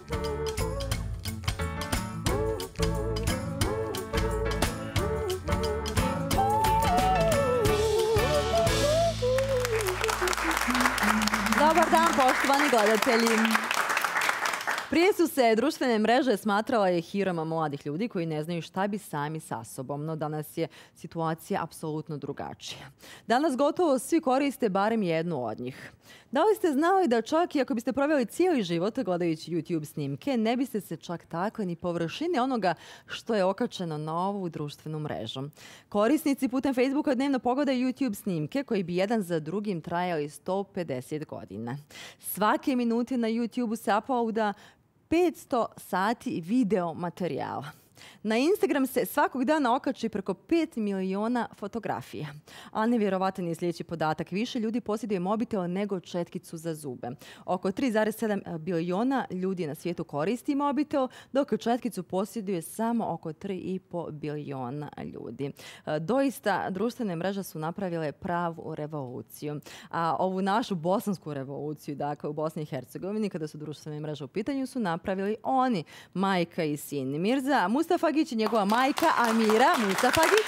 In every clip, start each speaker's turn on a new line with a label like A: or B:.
A: Dobar dan, poštovani gledatelji. Prije su se društvene mreže smatrale hirama mladih ljudi koji ne znaju šta bi sami sa sobom, no danas je situacija apsolutno drugačija. Danas gotovo svi koriste barem jednu od njih. Da li ste znali da čak i ako biste proveli cijeli život gledajući YouTube snimke, ne biste se čak takli ni površine onoga što je okačeno na ovu društvenu mrežu? Korisnici putem Facebooka dnevno pogledaju YouTube snimke koji bi jedan za drugim trajali 150 godina. Svake minute na YouTube se uploada 500 sati video materijala. Na Instagram se svakog dana okači preko 5 miliona fotografija. A nevjerovatan je sljedeći podatak. Više ljudi posjeduje mobitel nego četkicu za zube. Oko 3,7 biliona ljudi na svijetu koristi mobitel, dok četkicu posjeduje samo oko 3,5 biliona ljudi. Doista, društvene mreže su napravile pravu revoluciju. A ovu našu bosansku revoluciju, dakle u Bosni i Hercegovini, kada su društvene mreže u pitanju, su napravili oni, majka i sin. Mirza Mustafagić i njegova majka Amira Mustafagić.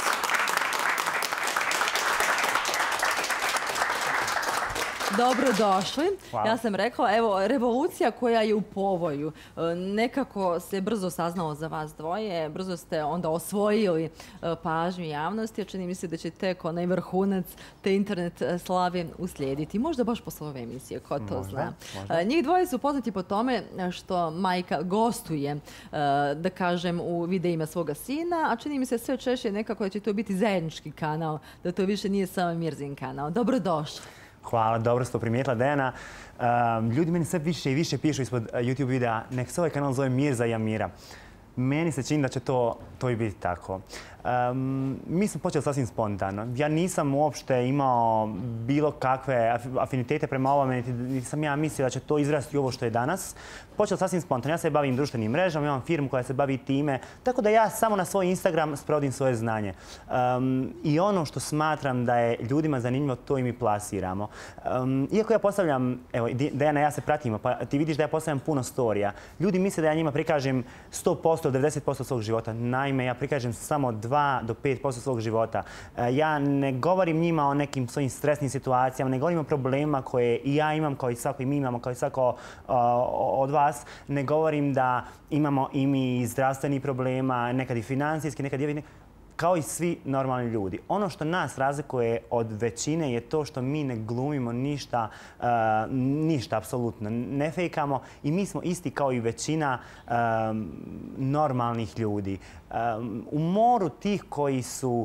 A: Dobrodošli.
B: Hvala.
A: Ja sam rekla, evo, revolucija koja je u povoju. Nekako se brzo saznalo za vas dvoje, brzo ste onda osvojili pažnju javnosti, a čini mi se da će tek onaj vrhunac te internet slave uslijediti. Možda baš posle ove emisije, ko to zna. Njih dvoje su poznati po tome što majka gostuje, da kažem, u videima svoga sina, a čini mi se sve češće nekako da će to biti zajednički kanal, da to više nije samo Mirzin kanal. Dobrodošli.
B: Hvala, dobro ste to primijetila, Dejana. Ljudi meni sve više i više pišu ispod YouTube videa, nek se ovaj kanal zove Mirza i Amira. Meni se čini da će to i biti tako. Mi smo počeli sasvim spontano. Ja nisam uopšte imao bilo kakve afinitete prema ovome, niti sam ja mislio da će to izrasti ovo što je danas. Počeo sasvim spontano. Ja se bavim društvenim mrežama, imam firmu koja se bavi time, tako da ja samo na svoj Instagram sprovodim svoje znanje. I ono što smatram da je ljudima zanimljivo, to i mi plasiramo. Iako ja postavljam, evo, Dejana, ja se pratimo, pa ti vidiš da ja postavljam puno storija. Ljudi misle da ja njima prikažem 100% ili 90% svog života. Naime, ja prikažem samo 2 do 5% svog života. Ja ne govorim njima o nekim svojim stresnim situacijama, ne govorim o problemima koje i ja imam, kao i svako i mi imamo, kao i svako od vas. Ne govorim da imamo i mi zdravstvenih problema, nekad i financijski, nekad i kao i svi normalni ljudi. Ono što nas razlikuje od većine je to što mi ne glumimo ništa, apsolutno. Ne fejkamo i mi smo isti kao i većina normalnih ljudi. U moru tih koji su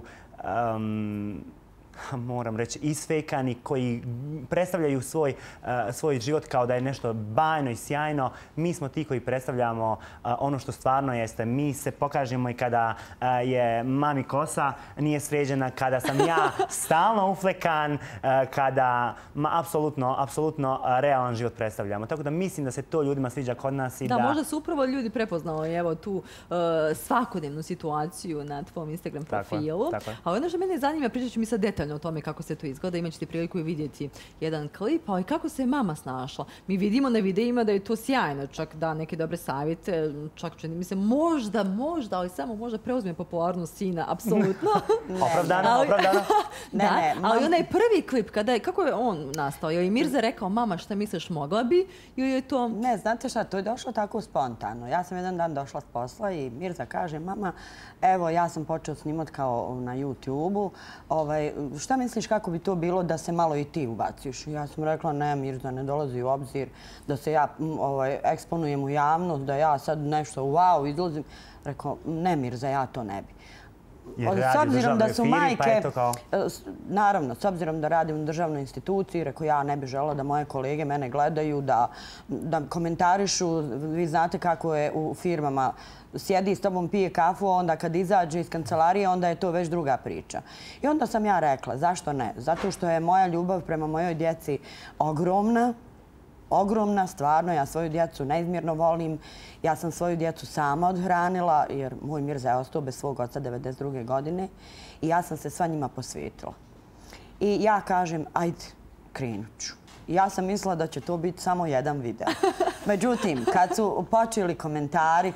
B: moram reći, isfejkani, koji predstavljaju svoj život kao da je nešto bajno i sjajno. Mi smo ti koji predstavljamo ono što stvarno jeste. Mi se pokažemo i kada je mami kosa nije sređena, kada sam ja stalno uflekan, kada apsolutno realan život predstavljamo. Tako da mislim da se to ljudima sviđa kod nas i da...
A: Da, možda su upravo ljudi prepoznali evo tu svakodnevnu situaciju na tvom Instagram profilu. A ono što mene zanima, pričat ću mi sad detaljno o tome kako se to izgleda. Imat ćete priliku i vidjeti jedan klip, ali kako se mama snašla. Mi vidimo na videima da je to sjajno, čak da neke dobre savjete, čak čini mi se možda, ali samo možda preuzme popularnost sina, apsolutno.
B: Opravdano.
A: Ali onaj prvi klip, kako je on nastao? Je li Mirza rekao, mama, šta misliš, mogla bi? Ili je to...
C: Ne, znate šta, to je došlo tako spontano. Ja sam jedan dan došla s posla i Mirza kaže, mama, evo, ja sam počeo snimati kao na YouTube-u. Šta misliš kako bi to bilo da se malo i ti ubaciš? Ja sam rekla, ne, Mirza, ne dolazi u obzir da se ja eksponujem u javnost, da ja sad nešto wow izlazim. Rekao, ne, Mirza, ja to ne bi. S obzirom da su majke, naravno, s obzirom da radim u državnoj instituciji, rekao, ja ne bih želela da moje kolege mene gledaju, da komentarišu. Vi znate kako je u firmama, sjedi s tobom, pije kafu, onda kad izađe iz kancelarije, onda je to već druga priča. I onda sam ja rekla, zašto ne? Zato što je moja ljubav prema mojoj djeci ogromna. Ogromna, stvarno. Ja svoju djecu neizmjerno volim. Ja sam svoju djecu sama odhranila, jer moj Mirza je ostao bez svog oca 1992. godine i ja sam se sva njima posvetila. I ja kažem, ajde, krenut ću. i ja sam mislila da će to biti samo jedan video. Međutim, kad su počeli komentari,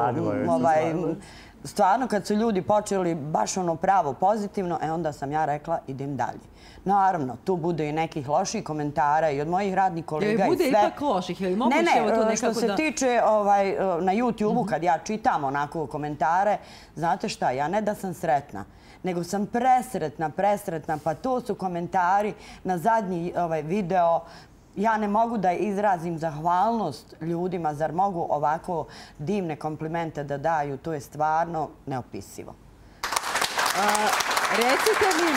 C: stvarno kad su ljudi počeli baš ono pravo pozitivno, onda sam ja rekla idem dalje. Naravno, tu bude i nekih loših komentara i od mojih radnih kolega i sve.
A: Bude ipak loših ili moguće to nekako da...
C: Ne, što se tiče na YouTube-u kad ja čitam onako komentare, znate šta, ja ne da sam sretna, nego sam presretna, pa to su komentari na zadnji video. Ja ne mogu da izrazim zahvalnost ljudima, zar mogu ovako divne komplimente da daju, to je stvarno neopisivo.
A: Recite mi,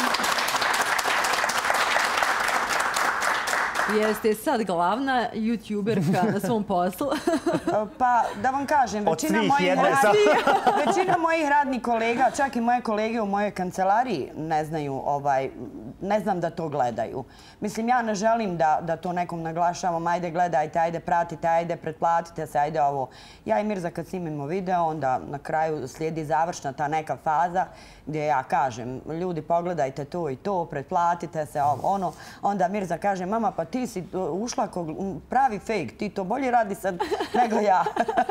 A: jeste sad glavna youtuberka na svom poslu?
C: Pa, da vam kažem, većina mojih radnih kolega, čak i moje kolege u mojoj kancelariji ne znaju, ne znam da to gledaju. Mislim, ja ne želim da to nekom naglašavam, ajde gledajte, ajde pratite, ajde pretplatite se, ajde ovo. Ja i Mirza kad snimimo video, onda na kraju slijedi završna ta neka faza gdje ja kažem, ljudi pogledajte to i to, pretplatite se, ono. Onda Mirza kaže, mama, pa ti si ušla kao pravi fake, ti to bolje radi sad nego ja.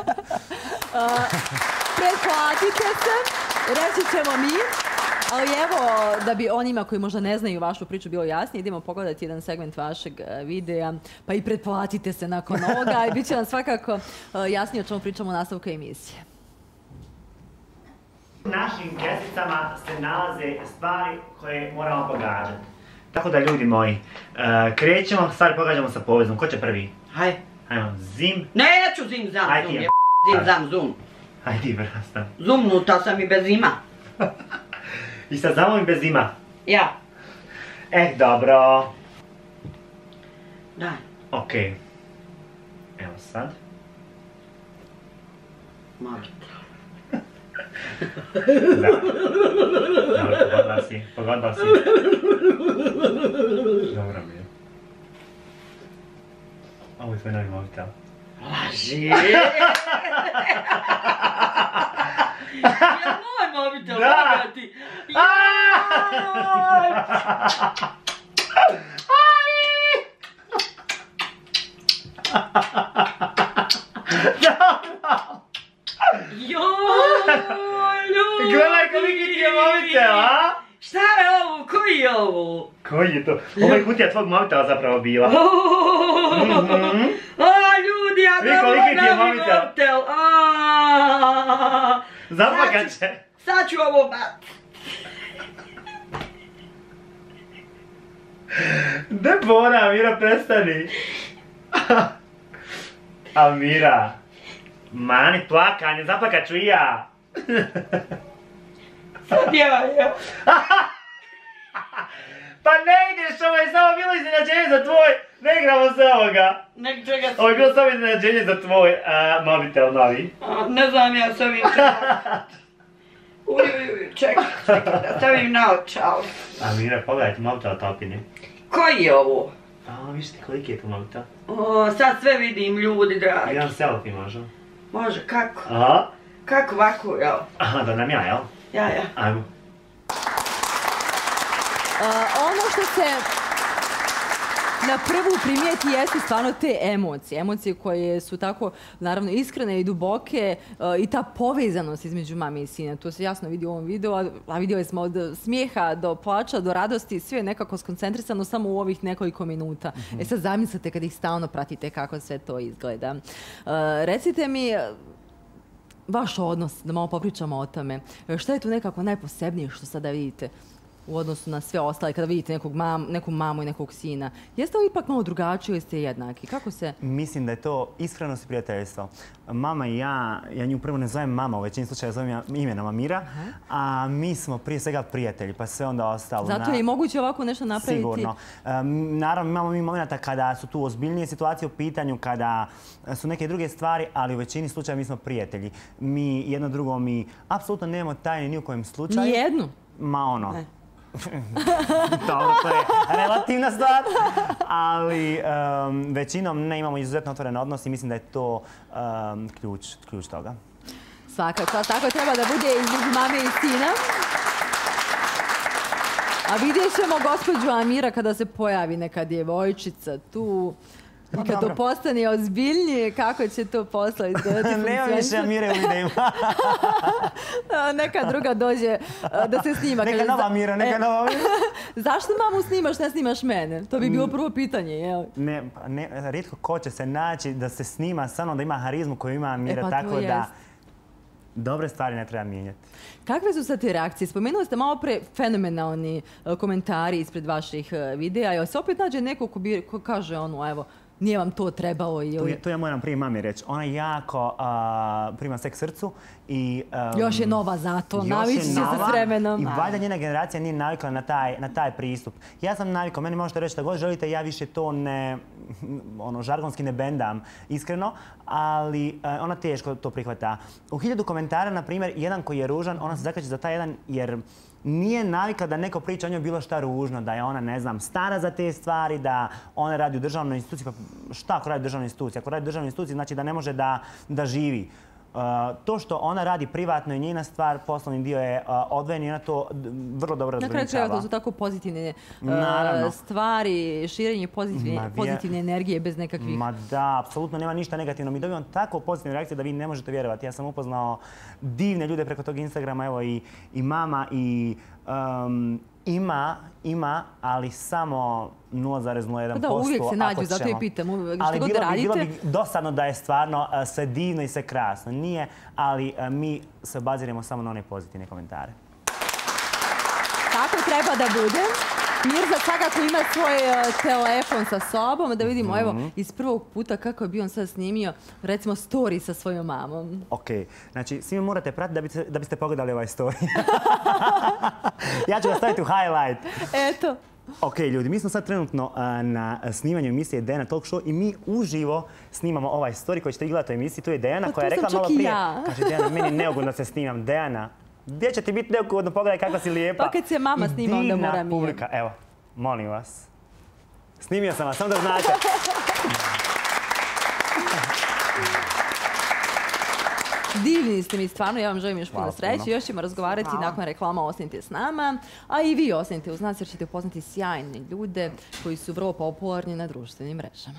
A: Pretplatite se, reći ćemo mi. Ali evo, da bi onima koji možda ne znaju vašu priču bilo jasnije, idemo pogledati jedan segment vašeg videa, pa i pretplatite se nakon ovoga i bit će nam svakako jasnije o čemu pričamo u nastavku emisije.
B: U našim kesicama se nalaze stvari koje moramo pogađati. Tako da, ljudi moji, krećemo, stvari pogađamo sa povezom. Ko će prvi?
D: Hajde.
B: Hajmo, zim.
D: Neću zim, zam, zum. Zim, zam, zum.
B: Hajde, brasta.
D: Zumnuta sam i bez ima.
B: I sa zamom i bez ima?
D: Ja.
B: Dobro.
D: Daj.
B: Okej. Evo sad.
D: Mobitel.
B: Da. Dobro, pogodila si. Dobro mi je. Ovo je tvoj novi mobitel.
D: Laži! Ja moj mobitel, moga ti!
B: Gledaj koliki ti je mobitel, a?
D: Šta je ovo? Koji je ovo?
B: Koji je to? Ovo je kutija tvog mobitela zapravo bila.
D: Ljudi, ja dobro novi mobitel.
B: Zaplakat će.
D: Sad ću ovo bat.
B: Debora, Mira, prestani. Almira. Mani plakanje, zaplakat ću i ja.
D: Sad ja.
B: Pa ne ideš, ovo je samo bilo iznenađenje za tvoj, ne igramo se ovoga.
D: Nek čega si...
B: Ovo je bilo samo iznenađenje za tvoj mobitel novi.
D: Ne znam ja s ovim čega. Čekaj, da stavim naočale.
B: Mira, pogledajte mobitel topini.
D: Koji je ovo?
B: Viš ti koliki je tu mobitel?
D: Sad sve vidim, ljudi dragi.
B: Jedan selfie može?
D: Može, kako?
B: Aha.
D: Kako ovako, jel?
B: Aha, da nam ja, jel?
D: Ja.
B: Ajmo.
A: Ono što se na prvu primijeti jeste stvarno te emocije. Emocije koje su tako, naravno, iskrene i duboke i ta povezanost između mame i sina. To se jasno vidi u ovom videu, a vidjeli smo od smijeha do plača, do radosti, sve je nekako skoncentrisano samo u ovih nekoliko minuta. Sad zamislite kad ih stalno pratite kako sve to izgleda. Recite mi, vaš odnos, da malo popričamo o tome, šta je tu nekako najposebnije što sada vidite u odnosu na sve ostale, kada vidite neku mamu i nekog sina? Jeste li ipak malo drugačiji ili ste jednaki? Kako se...
B: Mislim da je to iskrenost i prijateljstvo. Mama i ja nju prvo ne zovem mama, u većini slučaja zovem imenom Amira, a mi smo prije svega prijatelji, pa sve onda ostalo.
A: Zato je i moguće ovako nešto napraviti?
B: Sigurno. Naravno, imamo mi momenta kada su tu ozbiljnije situacije u pitanju, kada su neke druge stvari, ali u većini slučaja mi smo prijatelji. Mi jedno drugo, mi apsolutno nemamo tajne ni u kojem slučaju.
A: Nijednu?
B: Ma ono... Dobro, to je relativna stvar, ali većinom ne imamo izuzetno otvoren odnos i mislim da je to ključ toga. Svakako,
A: tako treba da bude između mame i sina. A vidjet ćemo gospođu Amira kada se pojavi neka djevojčica tu. I kad to postane ozbiljnije, kako će to posla izgledati?
B: Nema više Amire u videima.
A: Neka druga dođe da se snima.
B: Neka nova Amira, neka nova Amira.
A: Zašto mamu snimaš, ne snimaš mene? To bi bilo prvo pitanje, jel?
B: Ne, rijetko ko će se naći da se snima samo da ima harizmu koju ima Amira, tako da dobre stvari ne treba mijenjati.
A: Kakve su sad te reakcije? Spomenuli ste malo pre fenomenalni komentari ispred vaših videa. Jel se opet nađe neko ko kaže ono, evo, nije vam to trebalo ili...
B: To ja moram prije mami reći. Ona jako prima sve k srcu i...
A: Još je nova zato, navići će se s vremenom.
B: I valjda njena generacija nije navikla na taj pristup. Ja sam navikao, meni možete reći šta god želite, ja više to ne, žargonski ne bendam, iskreno, ali ona teško to prihvata. U 1000 komentara, na primjer, jedan koji je ružan, ona se zakreće za taj jedan jer nije navikla da neko priča o njoj bilo šta ružno, da je ona, ne znam, stara za te stvari, da ona radi u državnoj instituciji. Pa šta ako radi u državnoj instituciji? Ako radi u državnoj instituciji znači da ne može da živi. To što ona radi privatno je njena stvar, poslovni dio je odvojen i ona to vrlo dobro razgraničava.
A: Na kraju to su tako pozitivne stvari, širenje pozitivne energije bez nekakvih...
B: Ma da, apsolutno nema ništa negativno. Mi dobijamo tako pozitivne reakcije da vi ne možete vjerovati. Ja sam upoznao divne ljude preko tog Instagrama, evo i mama i... Ima, ali samo 0,01%.
A: Da, uvijek se nađu, zato je pitam.
B: Ali bilo bi dosadno da je stvarno sve divno i sve krasno. Nije, ali mi se baziramo samo na one pozitivne komentare.
A: Tako treba da bude. Mirza svakako ima svoj telefon sa sobom, da vidimo evo iz prvog puta kako bi on sad snimio, recimo, story sa svojom mamom.
B: Ok, znači svi morate pratiti da biste pogledali ovaj story. Ja ću ga staviti u highlight.
A: Eto.
B: Ok, ljudi, mi smo sad trenutno na snimanju emisije Dejana Talk Show i mi uživo snimamo ovaj story koji ćete gledati u emisiji. Tu je Dejana koja je rekla malo prije. Kaže, Dejana, meni je neugodno da se snimam. Dejana, gdje će ti biti neugodno? Pogledaj kakva si lijepa.
A: Pa kad se mama snima, onda moram i...
B: divna publika. Evo, molim vas. Snimio sam vas, samo da znate.
A: Divni ste mi, stvarno, ja vam želim još puno sreće. Još ćemo razgovarati nakon reklama, ostanite s nama. A i vi ostanite uz nas jer ćete upoznati sjajne ljude koji su vrlo popularni na društvenim mrežama.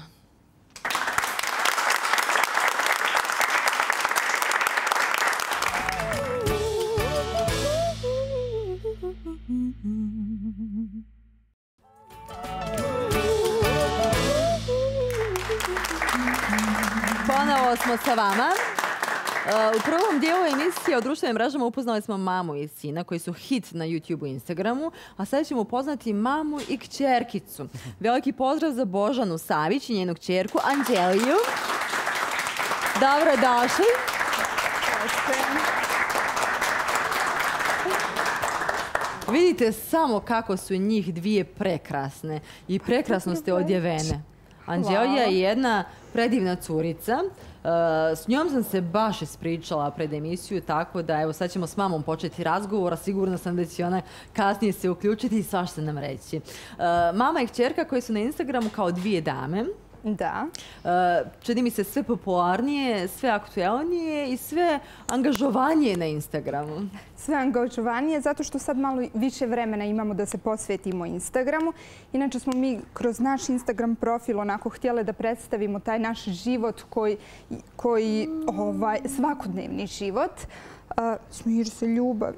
A: Ponovo smo sa vama. U prvom dijelu emisije o društvenim mrežama upoznali smo mamu i sina koji su hit na YouTube i Instagramu, a sad ćemo upoznati mamu i kćerkicu. Veliki pozdrav za Božanu Savić i njenu kćerku Anđeliju. Dobro došli. Vidite samo kako su njih dvije prekrasne i prekrasno ste odjevene. Anđelija je jedna predivna curica. S njom sam se baš ispričala pred emisiju, tako da evo sad ćemo s mamom početi razgovor, a sigurno sam da će ona kasnije se uključiti i svašta nam reći. Mama i kćerka koji su na Instagramu kao dvije dame.
E: Da.
A: Čini mi se sve popularnije, sve aktuelnije i sve angažovanije na Instagramu.
E: Sve angažovanije zato što sad malo više vremena imamo da se posvetimo Instagramu. Inače smo mi kroz naš Instagram profil onako htjeli da predstavimo taj naš život koji svakodnevni život. Smiri se, ljubavi.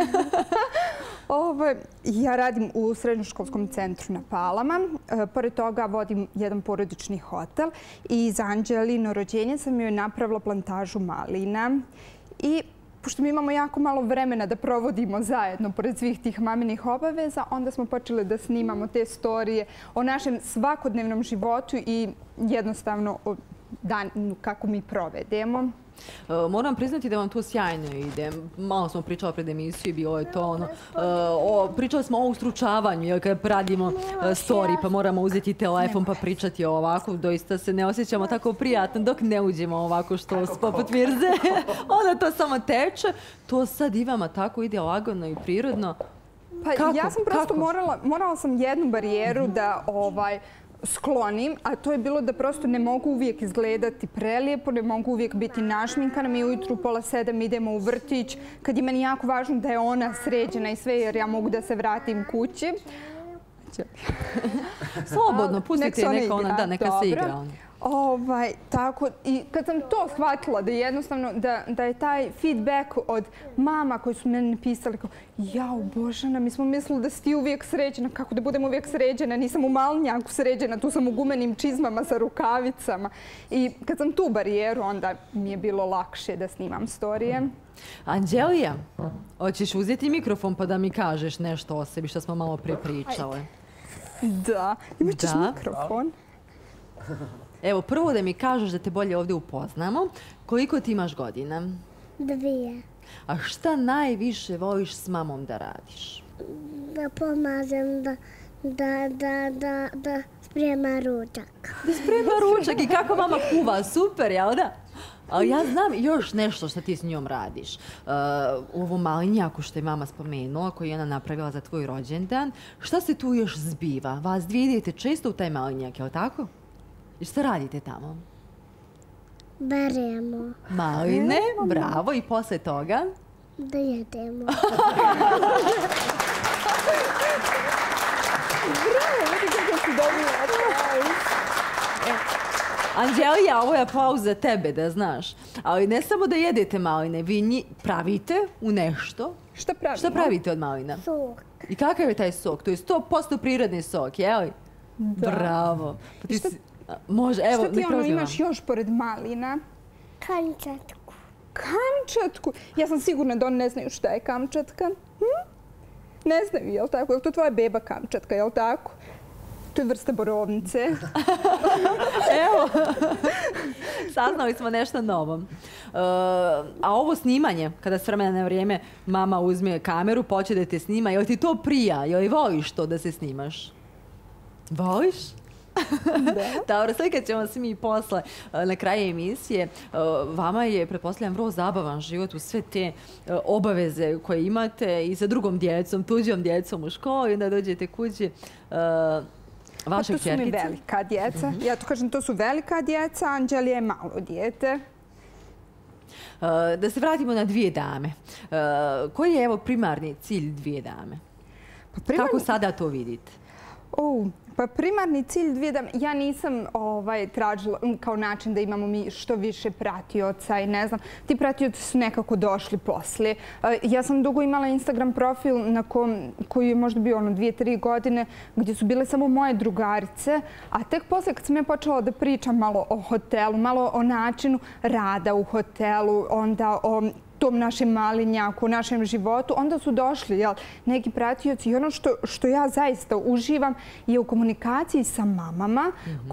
E: Ja radim u srednjoškolskom centru na Palama. Pored toga vodim jedan porodični hotel i za Anđelino rođenje sam joj napravila plantažu malina. I pošto mi imamo jako malo vremena da provodimo zajedno pored svih tih maminih obaveza, onda smo počeli da snimamo te storije o našem svakodnevnom životu i jednostavno o danu kako mi provedemo.
A: Moram priznati da vam to sjajno ide. Malo smo pričali pred emisiju i bilo je to ono... Pričali smo o ustručavanju, jer kad radimo story pa moramo uzeti telefon pa pričati ovako. Doista se ne osjećamo tako prijatno dok ne uđemo ovako što poput Mirze. Onda to samo teče. To sad i vama tako ide lagano i prirodno.
E: Pa ja sam prosto morala sam jednu barijeru da sklonim, a to je bilo da prosto ne mogu uvijek izgledati prelijepo, ne mogu uvijek biti našminkana. Mi ujutru 6:30 idemo u vrtić, kad je meni jako važno da je ona sređena i sve, jer ja mogu da se vratim kući.
A: Slobodno, pustite neka ona, da, neka se igra.
E: Tako, i kad sam to shvatila da jednostavno, da je taj feedback od mama koji su meni pisali kao jao Božana, mi smo mislili da si ti uvijek sređena, kako da budem uvijek sređena, nisam u malnjaku sređena, tu sam u gumenim čizmama sa rukavicama. I kad sam tu barijeru, onda mi je bilo lakše da snimam storije.
A: Anđelija, hoćeš uzeti mikrofon pa da mi kažeš nešto o sebi što smo malo prije pričale?
E: Da, imat ćeš mikrofon.
A: Evo, prvo da mi kažeš da te bolje ovdje upoznamo. Koliko ti imaš godina?
F: 2.
A: A šta najviše voliš s mamom da radiš?
F: Da pomažem da sprema ručak.
A: Da sprema ručak i kako mama kuva, super, jel da? Ali ja znam još nešto što ti s njom radiš. U ovom malinjaku što je mama spomenula, koju je ona napravila za tvoj rođendan, šta se tu još zbiva? Vas dvije idete često u taj malinjak, jel tako? I šta radite tamo?
F: Beremo.
A: Maline, bravo. I posle toga?
F: Da jedemo.
A: Anđelija, ovo je aplauz za tebe, da znaš. Ali ne samo da jedete maline, vi njih pravite u nešto.
E: Šta pravite?
A: Šta pravite od malina?
F: Sok.
A: I kakav je taj sok? To je 100% prirodni sok, je li?
E: Da.
A: Bravo. Pa ti si... Može, evo,
E: šta ti imaš još pored malina?
F: Kamčatku.
E: Kamčatku? Ja sam sigurna da oni ne znaju šta je Kamčatka. Ne znaju, jel tako? Je li to tvoja beba Kamčatka, jel tako? To je vrsta borovnice.
A: Evo, saznali smo nešto novo. A ovo snimanje, kada s vremena na vrijeme mama uzme kameru, počne da te snima, je li ti to prija? Je li voliš to da se snimaš? Voliš? Dobro, slikat ćemo se mi posle na kraju emisije. Vama je, pretpostavljam, vrlo zabavan život u sve te obaveze koje imate i sa drugom djecom, tuđom djecom u školi, onda dođete kući. Vaša kćerkica?
E: To su mi velika djeca. Ja to kažem, to su velika djeca, Anđelija je malo dijete.
A: Da se vratimo na dvije dame. Koji je, evo, primarni cilj dvije dame? Kako sada to vidite?
E: Pa primarni cilj dvije dame, ja nisam tražila kao način da imamo mi što više pratioca i ne znam, ti pratioci su nekako došli poslije. Ja sam dugo imala Instagram profil koji je možda bio 2-3 godine gdje su bile samo moje drugarice, a tek poslije kad sam ja počela da pričam malo o hotelu, malo o načinu rada u hotelu, onda o tom našem malinjaku, našem životu, onda su došli neki pratioci i ono što ja zaista uživam je u komunikaciji sa mamama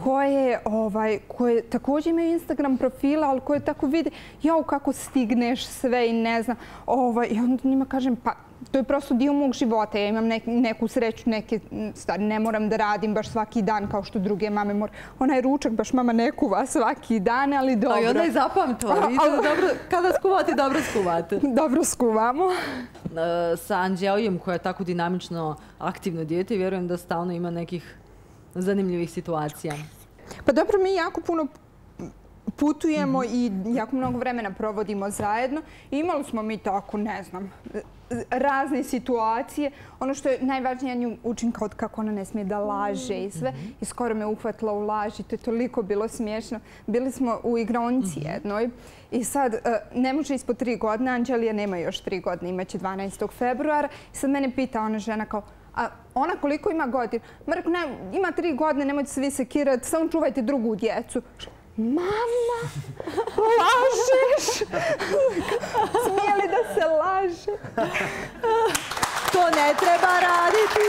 E: koje također imaju Instagram profila, ali koje tako vide jao kako stigneš sve i ne znam. I onda njima kažem pa to je prosto dio mog života. Ja imam neku sreću, neke stvari ne moram da radim baš svaki dan kao što druge mame moraju. Onaj ručak baš mama ne kuva svaki dan, ali dobro.
A: A i onda je zapamtila. Kada skuvate, dobro skuvate.
E: Dobro skuvamo.
A: Sa Anđelijom koja je tako dinamično aktivno dijete, vjerujem da stalno ima nekih zanimljivih situacija.
E: Pa dobro, mi jako puno putujemo i jako mnogo vremena provodimo zajedno. Imali smo mi tako, ne znam, razne situacije. Ono što je najvažnije, ja nju učim kako ona ne smije da laže i sve. I skoro me uhvatila u laži. To je toliko bilo smiješno. Bili smo u igraonici jednoj i sad ne može ispod 3 godine. Anđelija nema još 3 godine, imaće 12. februara. I sad mene pita ona žena kao, a ona koliko ima godina? Ma rekao, ima 3 godine, nemojte se vi sekirati, samo čuvajte drugu djecu. Mama, lažeš? Smije li da se laže?
A: To ne treba raditi.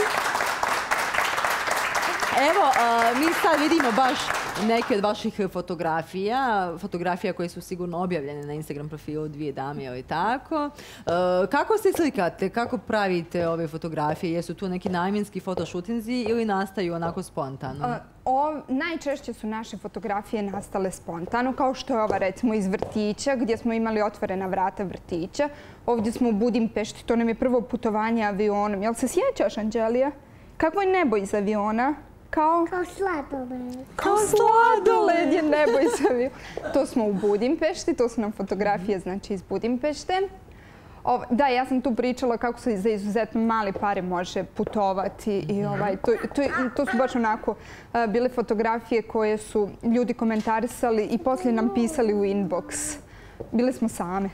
A: Evo, mi sad vidimo baš neke od vaših fotografija koje su sigurno objavljene na Instagram profilu dvije dame, ali tako. Kako se slikate? Kako pravite ove fotografije? Jesu tu neki namjenski fotošutinzi ili nastaju onako spontano?
E: Najčešće su naše fotografije nastale spontano, kao što je ova recimo iz vrtića, gdje smo imali otvorena vrata vrtića. Ovdje smo u Budimpešti, to nam je prvo putovanje avionom. Jel se sjećaš, Anđelija? Kako je nebo iz aviona? Kao
F: sladoled.
E: Kao sladoled je, ne boj se mi. To smo u Budimpešti, to su nam fotografije znači iz Budimpešte. Da, ja sam tu pričala kako se za izuzetno male pare može putovati i to su baš onako bile fotografije koje su ljudi komentarisali i poslije nam pisali u inbox. Bile smo same.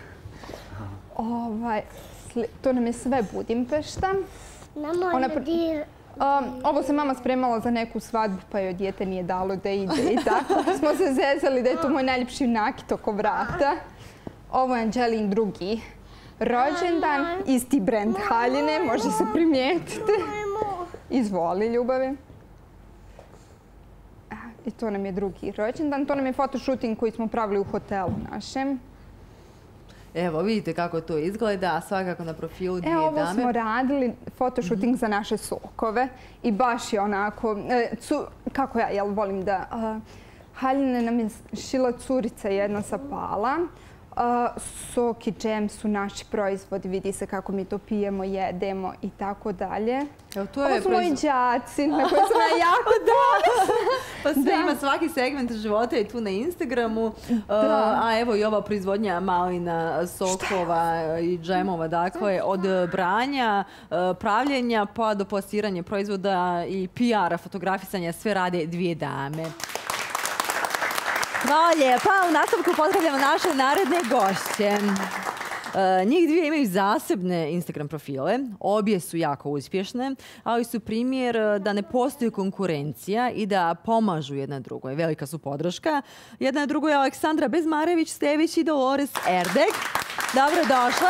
E: To nam je sve Budimpešta. Ovo se mama spremala za neku svadbu, pa joj dijete nije dalo da ide i tako. Smo se zezali da je to moj najljepši nakit oko vrata. Ovo je Anđelin drugi rođendan, isti brend haljine, može se primijetiti. Izvoli, ljubavi. I to nam je drugi rođendan. To nam je fotoshooting koji smo pravili u hotelu našem.
A: Evo, vidite kako to izgleda, svakako na profilu dvije dame.
E: Ovo smo radili fotoshooting za naše sokove i baš je onako, kako ja volim da... Haljine nam je šila curica jedna sa Pala. Sok i džem su naši proizvodi, vidi se kako mi to pijemo, jedemo i tako dalje. Ovo su moji đaci na koje sam ja jako danas.
A: Pa sve ima svaki segment života i tu na Instagramu. A evo i ova proizvodnja malina, sokova i džemova, dakle, od branja, pravljenja pa do plasiranja proizvoda i PR-a, fotografisanja, sve rade dvije dame. Hvala lijepa. U nastavku pozdravljamo naše naredne gošće. Njih dvije imaju zasebne Instagram profile. Obje su jako uspješne, ali su primjer da ne postoji konkurencija i da pomažu jedna drugoj. Velika su podrška. Jedna drugoj je Aleksandra Bezmarević-Stević i Dolores Erdeg. Dobro došle.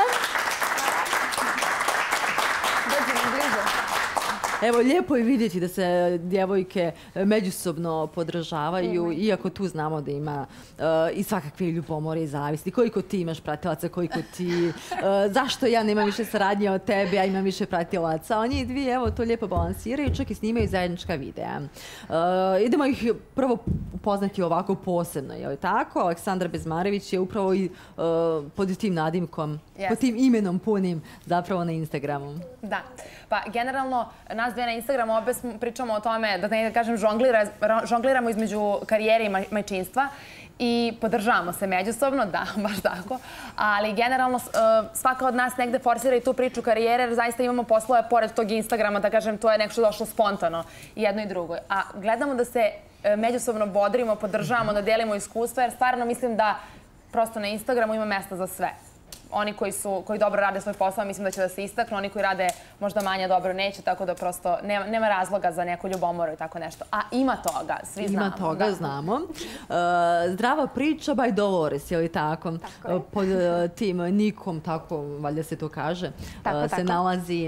A: Evo, lijepo je vidjeti da se djevojke međusobno podržavaju, iako tu znamo da ima i svakakve ljubomore i zavisti. Koliko ti imaš pratilaca, koliko ti... Zašto ja nemam više saradnje od tebe, ja imam više pratilaca? Oni dvije, evo, to lijepo balansiraju, čak i snimaju zajednička videa. Idemo ih prvo upoznati ovako posebno, je li tako? Aleksandra Bezmarević je upravo i pod tim nadimkom, pod tim imenom punim zapravo na Instagramu.
G: Da. Pa, generalno, nas dve na Instagramu obe pričamo o tome, da ne kažem, žongliramo između karijere i majčinstva i podržavamo se međusobno, da, baš tako. Ali generalno svaka od nas negde forsira i tu priču karijere, jer zaista imamo poslove pored tog Instagrama, da kažem, to je nešto došlo spontano jedno i drugo. A gledamo da se međusobno bodrimo, podržavamo, da delimo iskustva, jer stvarno mislim da prosto na Instagramu ima mesta za sve. Oni koji dobro rade svoj posao, mislim da će da se istaknu. Oni koji rade možda manje dobro neće, tako da prosto nema razloga za neku ljubomoru i tako nešto. A ima toga, svi znamo.
A: Ima toga, znamo. Zdrava priča by Dolores, je li tako? Pod tim nikom, tako valjda se to kaže, se nalazi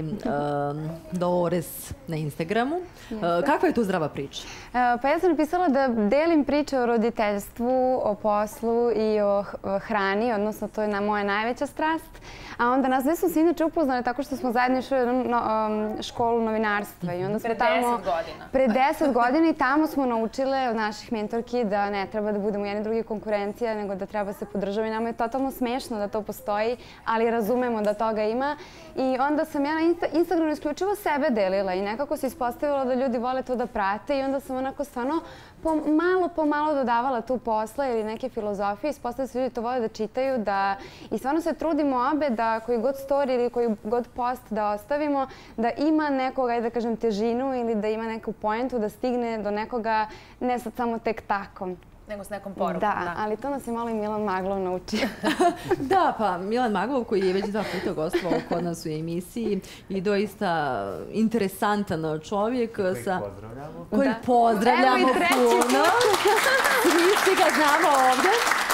A: Dolores na Instagramu. Kakva je to zdrava priča?
H: Pa ja sam napisala da delim priče o roditeljstvu, o poslu i o hrani, odnosno to je moja najveća strast. A onda nas dve smo se inače upoznali tako što smo zajedno išli u školu novinarstva.
G: Pre 10 godina.
H: Pre 10 godina i tamo smo naučile od naših mentorki da ne treba da budemo jedni drugi konkurencija, nego da treba se podržavati. Nama je totalno smešno da to postoji, ali razumemo da toga ima. I onda sam ja na Instagramu isključivo sebe delila i nekako se ispostavilo da ljudi vole to da prate i onda sam onako stvarno po malo dodavala tu posla ili neke filozofije. Ispostavilo se ljudi to vole da čitaju i stvarno se trudimo obe da koji god story ili koji god post da ostavimo, da ima nekog, ajde da kažem, težinu ili da ima neku poentu, da stigne do nekoga, ne sad samo tek tako.
G: Nego s nekom porukom.
H: Da, ali to nas je malo i Milan Maglov naučio.
A: Da, pa Milan Maglov koji je već 2 puta gostovao kod nas u emisiji i doista interesantan čovjek. Koji
B: pozdravljamo.
A: Koji pozdravljamo puno. Svi ga znamo ovdje.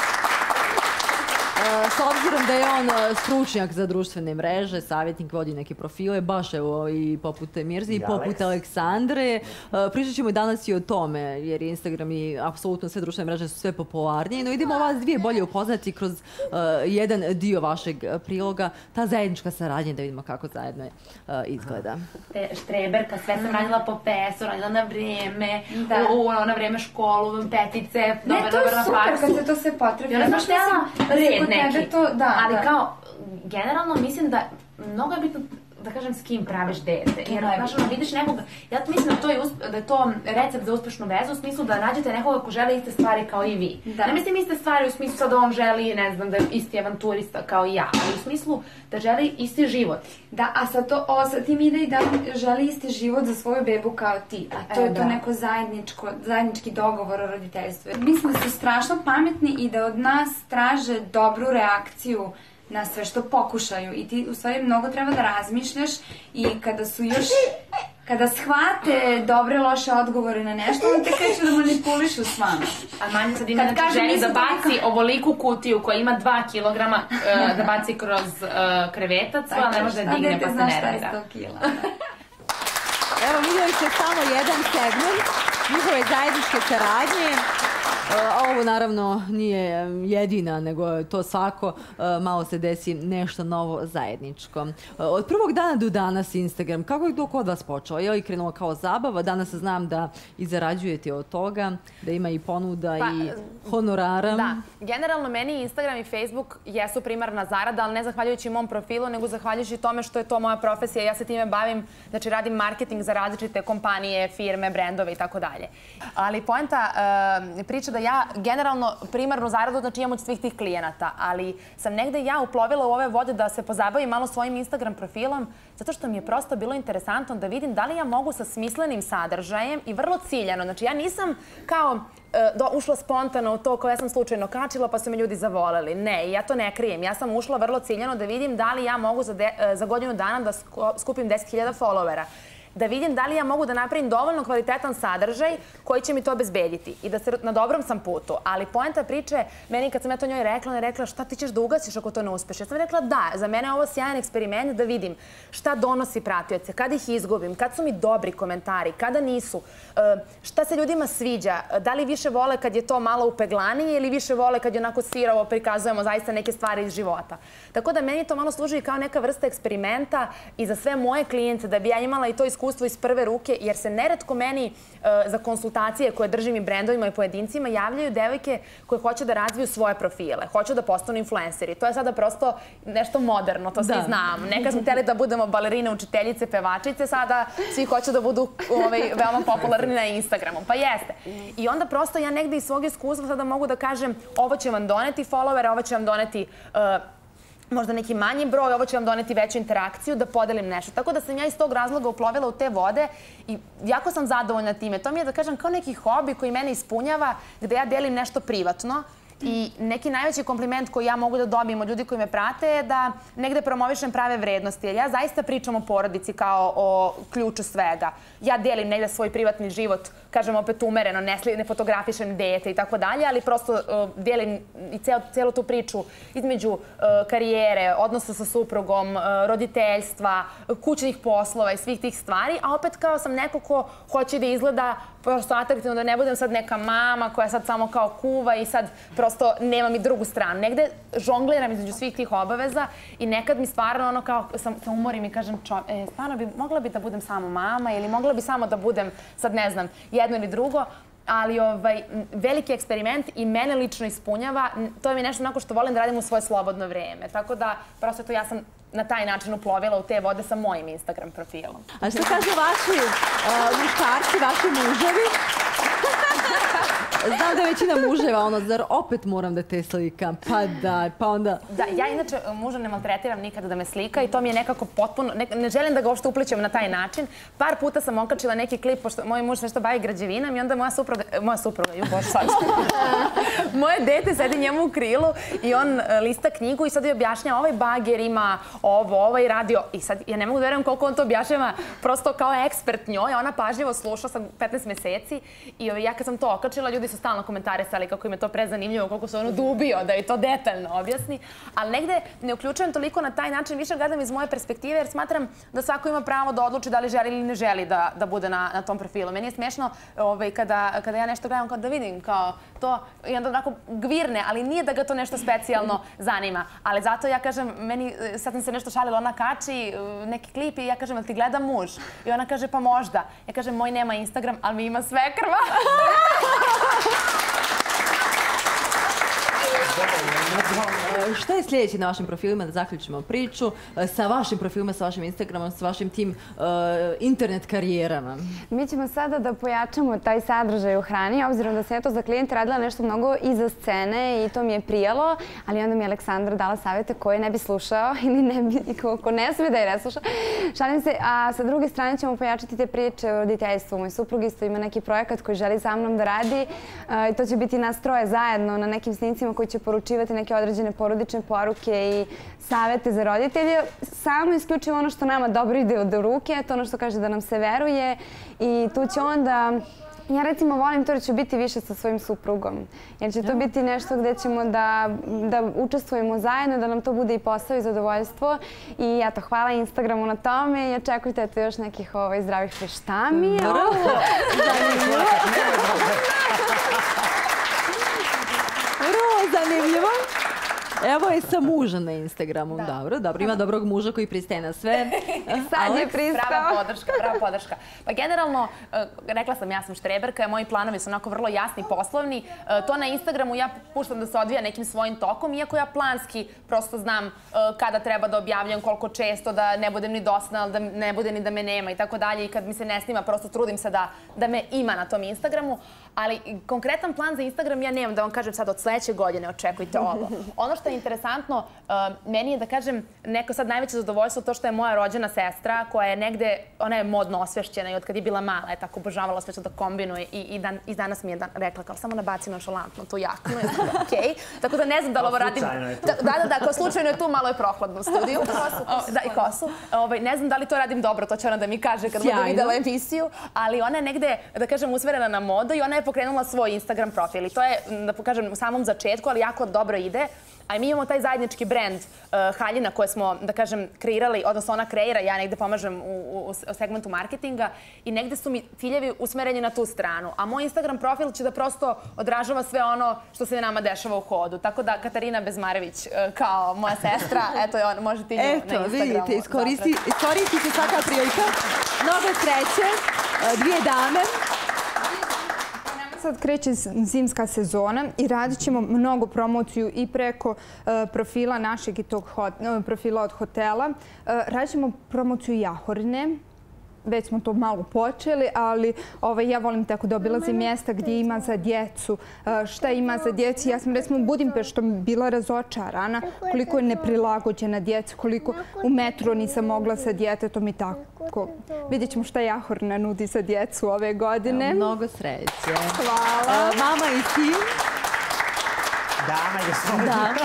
A: S obzirom da je on stručnjak za društvene mreže, savjetnik, vodi neke profile, baš evo i poput Mirzi i poput Aleksandre. Pričat ćemo danas i o tome, jer Instagram i apsolutno sve društvene mreže su sve popularnije. No idemo vas dvije bolje upoznati kroz jedan dio vašeg priloga, ta zajednička saradnja, da vidimo kako zajedno izgleda.
I: Štreberka, sve sam radila po pesu, radila na vrijeme, na vrijeme školu, petice, dobar na faksu.
J: Ne, to je super kad se to sve potrebi.
I: Ja sam štela red neki, ali kao, generalno mislim da mnogo je bitno da kažem, s kim praviš dete. Jer, znaš, vidiš nekoga, ja mislim da je to recept za uspešnu vezu u smislu da nađete nekoga ko žele iste stvari kao i vi. Ne mislim iste stvari u smislu sad on želi, ne znam, da je isti avanturista kao i ja, ali u smislu da želi isti život.
J: Da, a sad ti mi ide i da želi isti život za svoju bebu kao ti, a to je to neko zajednički dogovor o roditeljstvu. Mislim da su strašno pametni i da od nas traže dobru reakciju na sve što pokušaju i ti u stvari mnogo treba da razmišljaš i kada shvate dobre, loše odgovore na nešto, onda te kreću da manipulišu s vama.
I: A Manja sad ima želju da baci ovoliku kutiju koja ima 2 kilograma, da baci kroz krevetac, ali ne može da digne pa se nervira.
A: Evo, vidjeli ste samo jedan segment njihove zajedničke saradnje. Ovo naravno nije jedina, nego to svako malo se desi nešto novo zajedničko. Od prvog dana do danas Instagram, kako je to kod vas počeo? Je li krenulo kao zabava? Danas znam da i zarađujete od toga, da ima i ponuda i honorara.
G: Da, generalno meni Instagram i Facebook jesu primarna zarada, ali ne zahvaljujući mom profilu, nego zahvaljujući tome što je to moja profesija. Ja se time bavim, znači radim marketing za različite kompanije, firme, brendove i tako dalje. Ali poenta priča da ja generalno primarnu zaradu znači imam od svih tih klijenata, ali sam negde ja uplovila u ove vode da se pozabavim malo svojim Instagram profilom, zato što mi je prosto bilo interesantno da vidim da li ja mogu sa smislenim sadržajem i vrlo ciljano. Znači ja nisam kao ušla spontano u to koje ja sam slučajno kačila pa su me ljudi zavoleli. Ne, ja to ne krijem. Ja sam ušla vrlo ciljano da vidim da li ja mogu za godinu dana da skupim 10.000 followera. Da vidim da li ja mogu da napravim dovoljno kvalitetan sadržaj koji će mi to obezbediti i da se na dobrom sam putu. Ali poenta priče, meni kad sam ja to njoj rekla, ona je rekla šta ti ćeš da ugasiš ako to ne uspeš. Ja sam rekla da, za mene je ovo sjajan eksperiment da vidim šta donosi pratioce, kad ih izgubim, kad su mi dobri komentari, kada nisu, šta se ljudima sviđa, da li više vole kad je to malo upeglanije ili više vole kad je onako sirovo prikazujemo zaista neke stvari iz života. Tako da meni to malo služi kao neka vrsta eksperimenta i za sve moje klijente da bi ja imala i to iskustvo iz prve ruke, jer se neretko meni za konsultacije koje držim i brendovima i pojedincima javljaju devojke koje hoće da razviju svoje profile, hoće da postanu influenceri. To je sada prosto nešto moderno, to svi znamo. Nekad smo htjeli da budemo balerine, učiteljice, pevačice, sada svi hoće da budu veoma popularni na Instagramu. Pa jeste. I onda prosto ja negde iz svog iskustva sada mogu da kažem ovo će vam doneti followere, ovo će vam doneti možda neki manji broj, ovo će vam doneti veću interakciju, da podelim nešto. Tako da sam ja iz tog razloga uplovila u te vode i jako sam zadovoljna time. To mi je, da kažem, kao neki hobi koji mene ispunjava, gde ja delim nešto privatno. I neki najveći kompliment koji ja mogu da dobijem od ljudi koji me prate je da negde promovišem prave vrednosti. Jer ja zaista pričam o porodici kao o ključu svega. Ja delim negde svoj privatni život, kažem opet umereno, ne fotografišem dete i tako dalje, ali prosto delim i celu tu priču između karijere, odnosa sa suprugom, roditeljstva, kućnih poslova i svih tih stvari, a opet kao sam neko ko hoće da izgleda prosto atraktivno, da ne budem sad neka mama koja sad samo kao kuva i sad prosto nemam i drugu stranu. Negde žongliram između svih tih obaveza i nekad mi stvarno ono kao sam umorim i kažem stvarno bi mogla bi da budem samo mama ili mogla bi samo da budem sad ne znam jedno ili drugo, ali veliki eksperiment i mene lično ispunjava. To je mi nešto onako što volim da radim u svoje slobodno vreme. Tako da prosto to ja sam na taj način uplovila u te vode sa mojim Instagram profilom.
A: A što kažu vaši muškarci, vaši muževi? Znam da je većina muževa, zar opet moram da te slikam, pa da, pa onda...
G: Da, ja inače muža ne maltretiram nikada da me slika i to mi je nekako potpuno, ne želim da ga uopšte uplićem na taj način. Par puta sam okačila neki klip, pošto moj muž nešto bavi građevinom i onda moja supruga, moje dete sedi njemu u krilu i on lista knjigu i sad joj objašnja ovaj bager ima ovo, ovaj radio i sad ja ne mogu da verujem koliko on to objašnjava prosto kao ekspert njoj, ona pažljivo sluša sa 15 meseci i ja kad sam to okačila, ljudi su stalno komentarisali kako im je to prezanimljivo, koliko se ono dubio da je to detaljno objasni, ali negde ne uključujem toliko na taj način, više gledam iz moje perspektive jer smatram da svako ima pravo da odluči da li želi ili ne želi da bude na tom profilu. Meni je smiješno kada ja nešto gledam, da vidim kao to i onda onako gvirne, ali nije da ga to nešto specijalno zanima. Ali zato ja kažem, meni, sad sam se nešto šalila, ona kači neki klip i ja kažem, jel ti gleda muž? I ona kaže, pa možda. Ja kažem, moj nema Instagram, ali mi ima svekrva.
A: Šta je sljedeće na vašim profilima, da zaključimo priču, sa vašim profilima, sa vašim Instagramom, sa vašim tim internet karijerama?
H: Mi ćemo sada da pojačamo taj sadržaj u hrani, obzirom da se eto za klijente radila nešto mnogo iza scene i to mi je prijalo, ali onda mi je Aleksandra dala savjete koje ne bi slušao ili ko ne smije da je ne sluša. Šalim se, a sa druge strane ćemo pojačati te priče o roditeljstvu. Moj suprug isto ima neki projekat koji želi sa mnom da radi i to će biti nas troje zajedno na nekim snimcima koji će poručivati neke određene porodične poruke i savjete za roditelje. Samo isključivo ono što nama dobro ide od ruke, to ono što kaže da nam se veruje i tu će onda... Ja recimo volim to da ću biti više sa svojim suprugom, jer će to biti nešto gdje ćemo da učestvujemo zajedno, da nam to bude i posao i zadovoljstvo. I eto, hvala Instagramu na tome i očekujte eto još nekih zdravih priča. Šta mi je ovo?
A: Vrlo zanimljivo. Evo je sa mužem na Instagramu. Dobro. Ima dobrog muža koji pristaje na sve.
H: Sad je pristao.
G: Prava podrška. Pa generalno, rekla sam, ja sam štreberka, moji planovi su onako vrlo jasni i poslovni. To na Instagramu ja puštam da se odvija nekim svojim tokom, iako ja planski prosto znam kada treba da objavljam, koliko često, da ne budem ni dosadna, da ne bude ni da me nema i tako dalje. I kad mi se ne snima, prosto trudim se da me ima na tom Instagramu. Ali konkretan plan za Instagram ja nemam, da vam kažem sad od sljedeće godine očekujte ovo. Ono što je interesantno, meni je da kažem neko sad najveće zadovoljstvo to što je moja rođena sestra koja je negde, ona je modno osvešćena i od kad je bila mala je tako obožavala sve što da kombinuje i danas mi je rekla kao samo nabaci nonšalantno tu jaknu. Okej. Tako da ne znam da li ovo radim... Da, kao slučajno je tu, malo je prohladno u studiju. Da, i kosu. Ne znam da li to radim dobro, to će ona da mi kaže kad bude videla emisiju, ali ona je negde, da kažem, usmerena na modu i ona je pokrenula svoj Instagram profil i to je, da kažem, u samom začetku, ali jako dobro ide. A mi imamo taj zajednički brend haljina koje smo, da kažem, kreirali, odnosno ona kreira, ja negde pomažem u segmentu marketinga i negde su mi ciljevi usmereni na tu stranu. A moj Instagram profil će da prosto odražava sve ono što se nama dešava u hodu. Tako da Katarina Bezmarević, kao moja sestra, eto je ona, možete i nju na Instagramu.
A: Eto, vidite, iskoristite svaka prilika. Mnogo sreće, dvije dame.
E: Sad kreće zimska sezona i radit ćemo mnogo promociju i preko profila našeg i tog profila od hotela. Radit ćemo promociju jahorine. Već smo to malo počeli, ali ja volim tako da obilazim mjesta gdje ima za djecu. Šta ima za djecu? Ja sam recimo u Budimpeštom bila razočarana koliko je neprilagođena djeca, koliko u metro nisam mogla sa djetetom i tako. Vidjet ćemo šta jahorina nudi za djecu ove godine.
A: Mnogo sreće.
E: Hvala.
A: Mama i sin.
B: Dama i gospodin.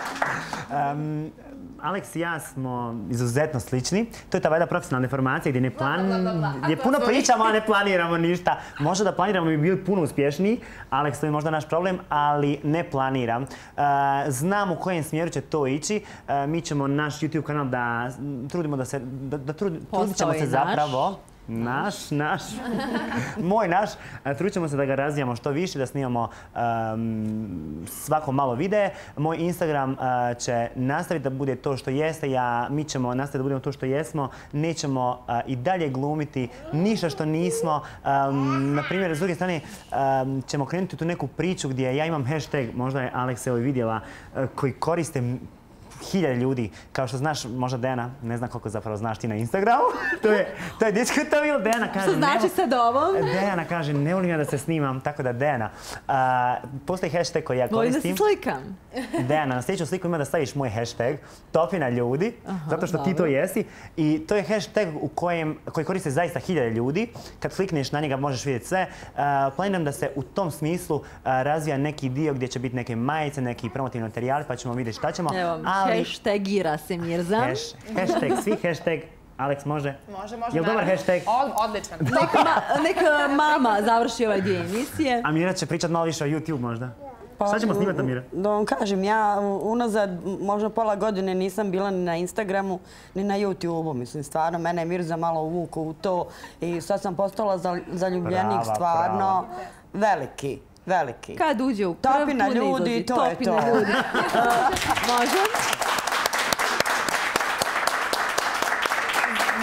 B: Aleks i ja smo izuzetno slični. To je ta valjda profesionalna informacija gdje puno pričamo, a ne planiramo ništa. Možda da planiramo bi bili puno uspješniji. Aleks, to je možda naš problem, ali ne planiram. Znam u kojem smjeru će to ići. Mi ćemo naš YouTube kanal da trudimo da se... Trudit ćemo se zapravo... Naš. Trudit ćemo se da ga razvijamo što više, da snimamo svako malo videe. Moj Instagram će nastaviti da bude to što jeste. Mi ćemo nastaviti da budemo to što jesmo. Nećemo i dalje glumiti ništa što nismo. Naprimjer, s druge strane, ćemo krenuti tu neku priču gdje ja imam hashtag, možda je Aleks evo i vidjela, koji koriste 1000 ljudi. Kao što znaš, možda Dejana, ne znam koliko zapravo znaš ti na Instagramu. To je diskutabilno. Dejana kaže...
A: Što znači sad ovom?
B: Dejana kaže, ne volim ja da se snimam, tako da Dejana. Postoji hashtag koji ja koristim.
A: Volim da se slikam.
B: Dejana, na sljedeću sliku ima da staviš moj hashtag Topina ljudi, zato što ti to jesi. I to je hashtag koji koriste zaista 1000 ljudi. Kad klikneš na njega možeš vidjeti sve. Planiram da se u tom smislu razvija neki dio gdje će biti neke majice, neki promotivni materijali, pa ćemo vidjeti šta ćemo.
A: Hashtagira se Mirza.
B: Hashtag, svi hashtag. Aleks, može?
G: Može.
B: Je li dobar hashtag?
G: Odličan.
A: Neka mama završi ovaj dio emisije.
B: A Mira će pričati malo više o YouTube možda. Šta ćemo snimati, Mira?
C: Da vam kažem, ja unazad možda pola godine nisam bila ni na Instagramu, ni na YouTube-u. Mislim, stvarno, mene je Mirza malo uvukao u to i sad sam postala zaljubljenik, stvarno veliki.
A: Kad uđe u krv,
C: Topina ljudi, to je to.
A: Može?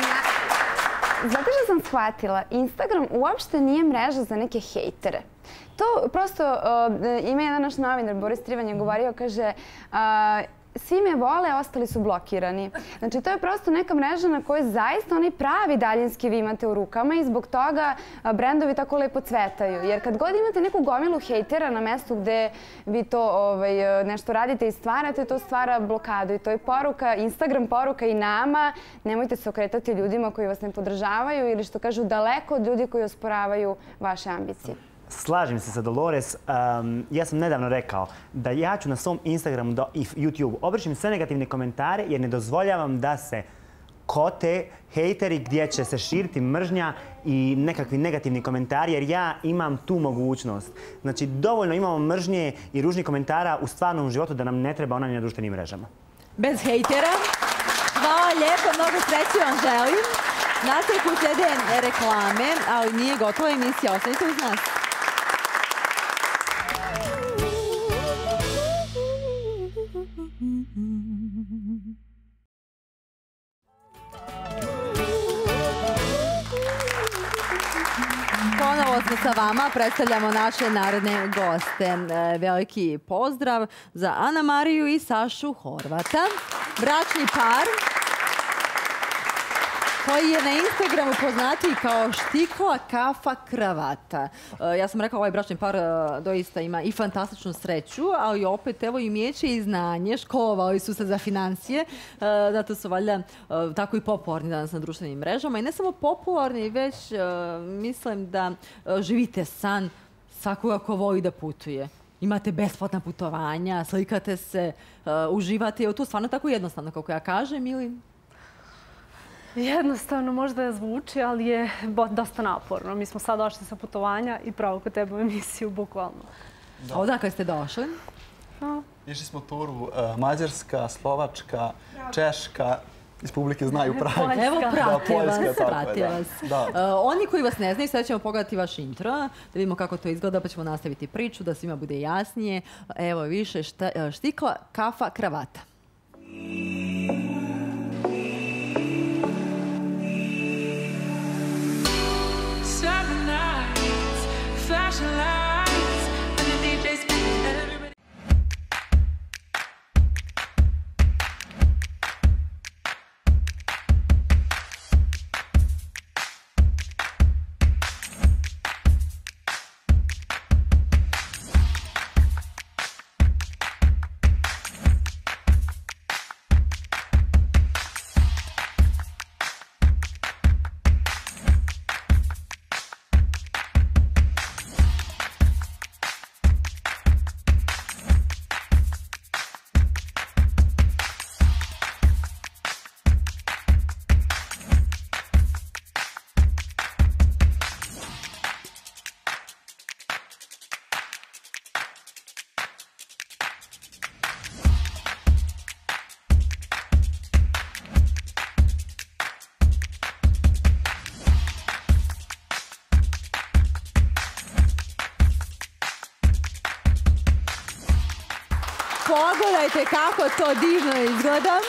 H: Zato što sam shvatila, Instagram uopšte nije mreža za neke hejtere. To prosto ima jedan naš novinar, Boris Trivan je govorio, kaže svi me vole, ostali su blokirani. Znači, to je prosto neka mreža na kojoj zaista onaj pravi daljinski vi imate u rukama i zbog toga brendovi tako lepo cvetaju. Jer kad god imate neku gomilu hejtera na mestu gde vi to nešto radite i stvarate, to stvara blokadu. I to je poruka, Instagram poruka i nama. Nemojte se okretati ljudima koji vas ne podržavaju ili što kažu daleko od ljudi koji osporavaju vaše ambicije.
B: Slažem se sa Dolores. Ja sam nedavno rekao da ja ću na svom Instagramu i YouTube obrišim sve negativne komentare jer ne dozvoljavam da se kote, hejteri gdje će se širiti mržnja i nekakvi negativni komentari jer ja imam tu mogućnost. Znači, dovoljno imamo mržnje i ružnih komentara u stvarnom životu da nam ne treba ona na društvenim mrežama.
A: Bez hejtera. Hvala lijepo, mnogo sreće vam želim. Nastavku slijede reklame, ali nije gotova emisija. Ostanite uz nas. Ponovo smo sa vama, predstavljamo naše naredne goste. Veliki pozdrav za Ana Mariju i Sašu Horvata. Bračni par koji je na Instagramu poznatiji kao Štikla, kafa, kravata. Ja sam rekao, ovaj bračni par doista ima i fantastičnu sreću, ali opet evo i umijeće i znanje, školovali su se za financije, zato su valjda tako i popularni danas na društvenim mrežama. I ne samo popularni, već mislim da živite san svakoga ko voli da putuje. Imate besplatna putovanja, slikate se, uživate. Je li to stvarno tako jednostavno kako ja kažem ili...
K: Jednostavno možda zvuči, ali je dosta naporno. Mi smo sad došli sa putovanja i pravo kod tebe u emisiju, bukvalno.
A: Odakle ste došli?
L: Išli smo turu Mađarska, Slovačka, Češka. Iz publike znaju pravi.
A: Evo, prati vas. Oni koji vas ne znaju, sad ćemo pogledati vaš intro, da vidimo kako to izgleda, pa ćemo nastaviti priču, da svima bude jasnije. Evo više Štikla, kafa, kravata. Pogledajte kako to divno izgleda.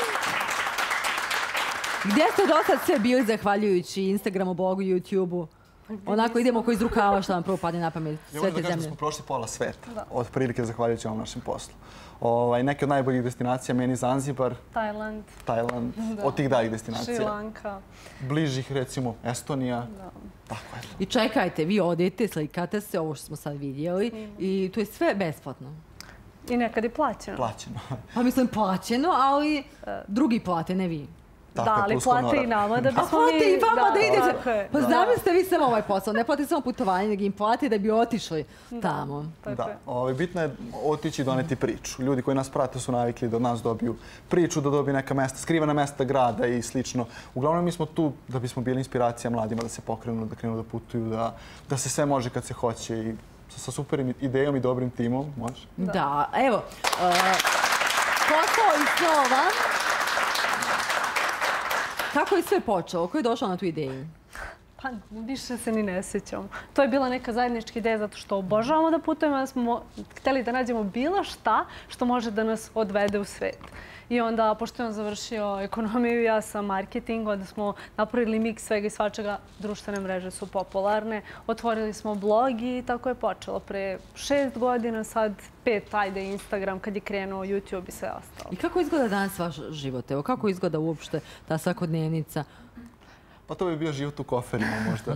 A: Gdje ste do sad sve bili zahvaljujući Instagramu, blogu, YouTube-u? Onako idemo koji iz rukava što vam prvo padne na pamet. Sve te zemlje.
L: Da kažem da smo prošli pola sveta. Od prilike zahvaljujući ovom našem poslu. Neke od najboljih destinacija, meni Zanzibar. Tajland. Od tih daljih destinacija.
K: Šrilanka.
L: Bližih, recimo, Estonija.
A: I čekajte, vi odete, slikate se, ovo što smo sad vidjeli. I to je sve besplatno.
K: I nekad je plaćeno.
L: Plaćeno.
A: Pa mislim plaćeno, ali drugi plate, ne vi.
K: Da, ali plate i nama da bismo mi...
A: A plate i vama da idete. Pa znam ste vi samo ovaj posao. Ne plate samo putovanje, nego im plate da bi otišli tamo.
L: Da, bitno je otići i doneti priču. Ljudi koji nas prate su navikli da od nas dobiju priču, da dobiju neka mesta, skrivena mesta grada i slično. Uglavnom mi smo tu da bismo bili inspiracija mladima da se pokrenu, da krenu da putuju, da se sve može kad se hoće i sa super idejom i dobrim timom, može?
A: Da, evo, posao iz snova. Kako je sve počelo? Ko je došao na tu ideju?
K: Pa više se ni ne sjećam. To je bila neka zajednička ideja zato što obožavamo da putujemo, da smo htjeli da nađemo bilo šta što može da nas odvede u svet. I onda, pošto je on završio ekonomiju, ja sam marketing, onda smo napravili miks svega i svačega. Društvene mreže su popularne. Otvorili smo blog i tako je počelo. Pre 6 godina, sad 5, ajde Instagram, kad je krenuo YouTube i sve ostalo.
A: I kako izgleda danas vaš život? Evo, kako izgleda uopšte ta svakodnevnica?
L: Pa to bi bio život u koferima možda.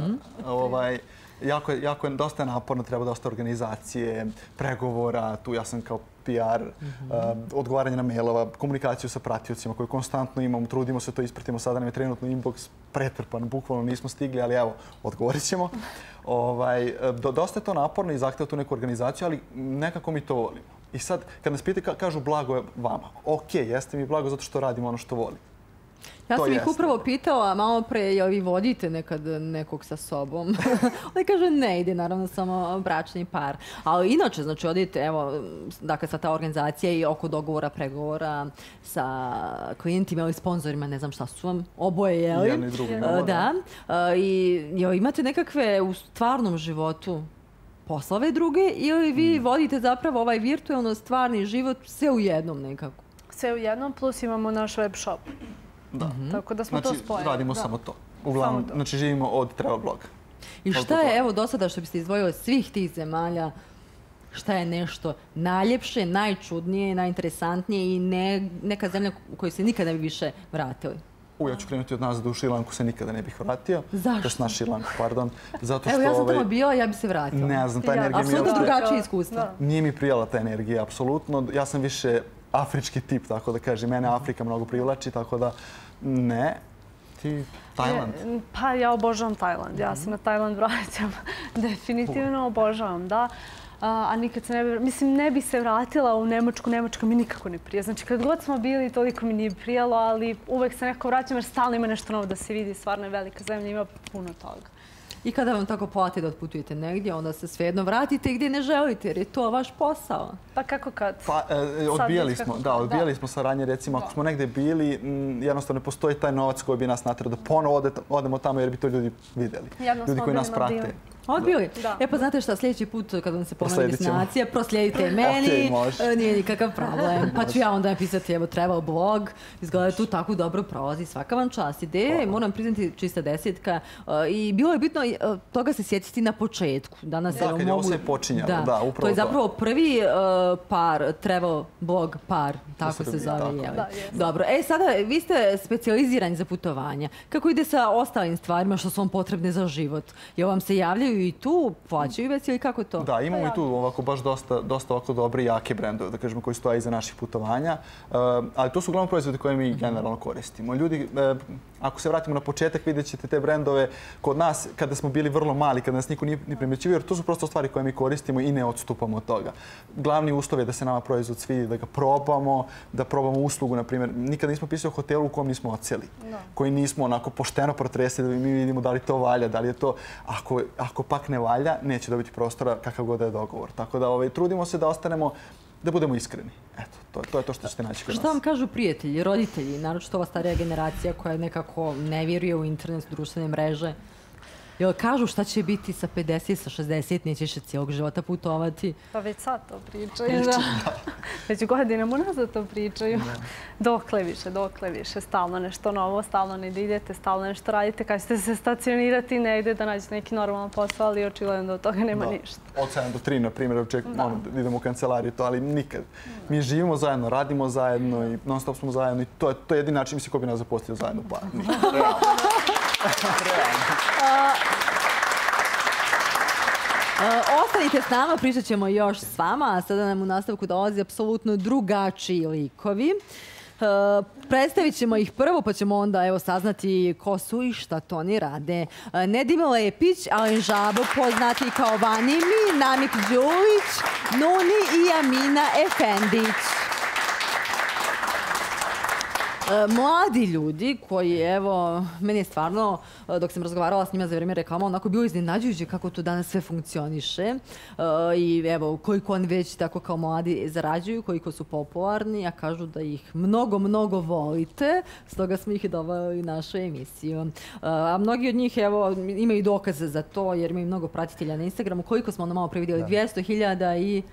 L: Jako je dosta naporno, treba dosta organizacije, pregovora, tu ja sam kao PR, odgovaranje na mailova, komunikaciju sa pratiocima koju konstantno imamo, trudimo se to ispratimo, sada nam je trenutno inbox pretrpan, bukvalno nismo stigli, ali evo, odgovorit ćemo. Dosta je to naporno i zahteva tu neku organizaciju, ali nekako mi to volimo. I sad, kad nas pitaju, kažu blago je vama. Ok, jeste mi blago zato što radimo ono što volim.
A: Ja sam ih upravo pitala malo pre, jel vi vodite nekad nekog sa sobom? Oni kaže ne, ide naravno samo bračni par. Ali inače, znači odite, evo, dakle, sa ta organizacija i oko dogovora, pregovora sa klijentima ili sponzorima, ne znam šta su vam, oboje, jel?
L: Jedno i drugo.
A: Da. I imate nekakve u stvarnom životu poslove druge ili vi vodite zapravo ovaj virtualno stvarni život sve u jednom nekako?
K: Sve u jednom, plus imamo naš web shop.
L: Da.
K: Tako da smo to spojili.
L: Znači, radimo samo to. Uglavnom, znači, živimo od travel bloga.
A: I šta je, evo, do sada što biste izdvojili od svih tih zemalja, šta je nešto najljepše, najčudnije, najinteresantnije i neka zemlja u kojoj se nikada ne bi više vratili?
L: Ja ću krenuti od nas da u Šrilanku se nikada ne bih vratio.
A: Zašto?
L: To je na Šrilanku, pardon.
A: Evo, ja sam tamo bila, ja bi se vratila.
L: Ne znam, ta energija mi je...
A: Apsolutno drugačije iskustvo.
L: Nije mi prijala ta energija, apsolutno. Ja sam više afrički tip, tako da kažem. Mene Afrika mnogo privlači, tako da ne. Ti, Tajland?
K: Pa ja obožavam Tajland. Ja se na Tajland vraćam. Definitivno obožavam, da. A nikad se ne bi se vratila u Nemačku. Nemačka mi nikako ne prija. Znači, kad god smo bili, toliko mi nije prijalo, ali uvek se nekako vraćam jer stalno ima nešto novo da se vidi. Stvarno je velika zemlja, ima puno toga.
A: I kada vam tako plati da otputujete negdje, onda se svejedno vratite gdje ne želite, jer je to vaš posao.
K: Pa kako kad?
L: Pa odbijali smo saradnje, recimo, ako smo negdje bili, jednostavno ne postoji taj novac koji bi nas natjerao da ponovo odemo tamo jer bi to ljudi vidjeli. Ljudi koji nas prate.
A: Odbili? E pa znate šta, sljedeći put kad vam se ponovi destinacija, proslijedite meni, nije nikakav problem. Pa ću ja onda napisati, evo, travel blog, izgleda tu tako dobro prolazi, svaka vam čast. Ideje, moram priznati, čista 10. I bilo je bitno toga se sjetiti na početku. Danas
L: da, kad je ovo sve počinjalo, da, upravo to.
A: To je zapravo prvi par, travel blog par, tako se zove. Dobro, sada vi ste specijalizirani za putovanja. Kako ide sa ostalim stvarima što su vam potrebne za život? Jel vam se javljaju i tu, plaćaju već ili kako to?
L: Da, imamo i tu ovako baš dosta ovako dobre i jake brendove, da kažemo, koji stoje iza naših putovanja. Ali to su uglavnom proizvode koje mi generalno koristimo. Ljudi, ako se vratimo na početak, vidjet ćete te brendove kod nas kada smo bili vrlo mali, kada nas niko nije primjećivao, jer to su prosto stvari koje mi koristimo i ne odstupamo od toga. Glavni uslov je da se nama proizvod svidi, da ga probamo, da probamo uslugu, na primjer. Nikada nismo pisali o hotelu u kojem nismo odsjeli, koji nismo onako pošteno protresli da mi vidimo da li to valja, da li je to, ako pak ne valja, neće dobiti prostora kakav god je dogovor. Tako da trudimo se da ostanemo, da budemo iskreni. Eto, to je to što ćete naći kod nas.
A: Šta vam kažu prijatelji, roditelji, naročito ova starija generacija koja nekako ne vjeruje u internet, društvene mreže? Jel kažu šta će biti sa 50, sa 60, nećeš cijelog života putovati?
K: Pa već sad to pričaju, da. Već godinama unazad to pričaju. Dokle više, stalno nešto novo, stalno ne idete, stalno nešto radite. Kad ćete se stacionirati negdje da nađete neki normalan posao, ali očigledno da od toga nema ništa.
L: Od 7 do 3, na primjer, idemo u kancelariju, to, ali nikad. Mi živimo zajedno, radimo zajedno i non stop smo zajedno i to je jedini način ko bi nas zaposlio zajedno. Pa,
A: Ostanite s nama, pričat ćemo još s vama, a sada nam u nastavku dolazi apsolutno drugačiji likovi. Predstavit ćemo ih prvo, pa ćemo onda saznati ko su i šta to oni rade. Nedim Lepić, Alen Žabo, poznati kao Vanimi, Namik Đulić, Nuni i Amina Efendić. Mladi ljudi koji, evo, meni je stvarno, dok sam razgovarala s njima za vrijeme reklama, onako bilo iznenađujuće kako to danas sve funkcioniše. I evo, koliko oni već tako kao mladi zarađuju, koliko su popularni, a kažu da ih mnogo, mnogo volite. Stoga smo ih doveli u našu emisiju. A mnogi od njih, evo, imaju dokaze za to, jer imaju mnogo pratitelja na Instagramu. Koliko smo onda malo previdjeli? 200.000 i...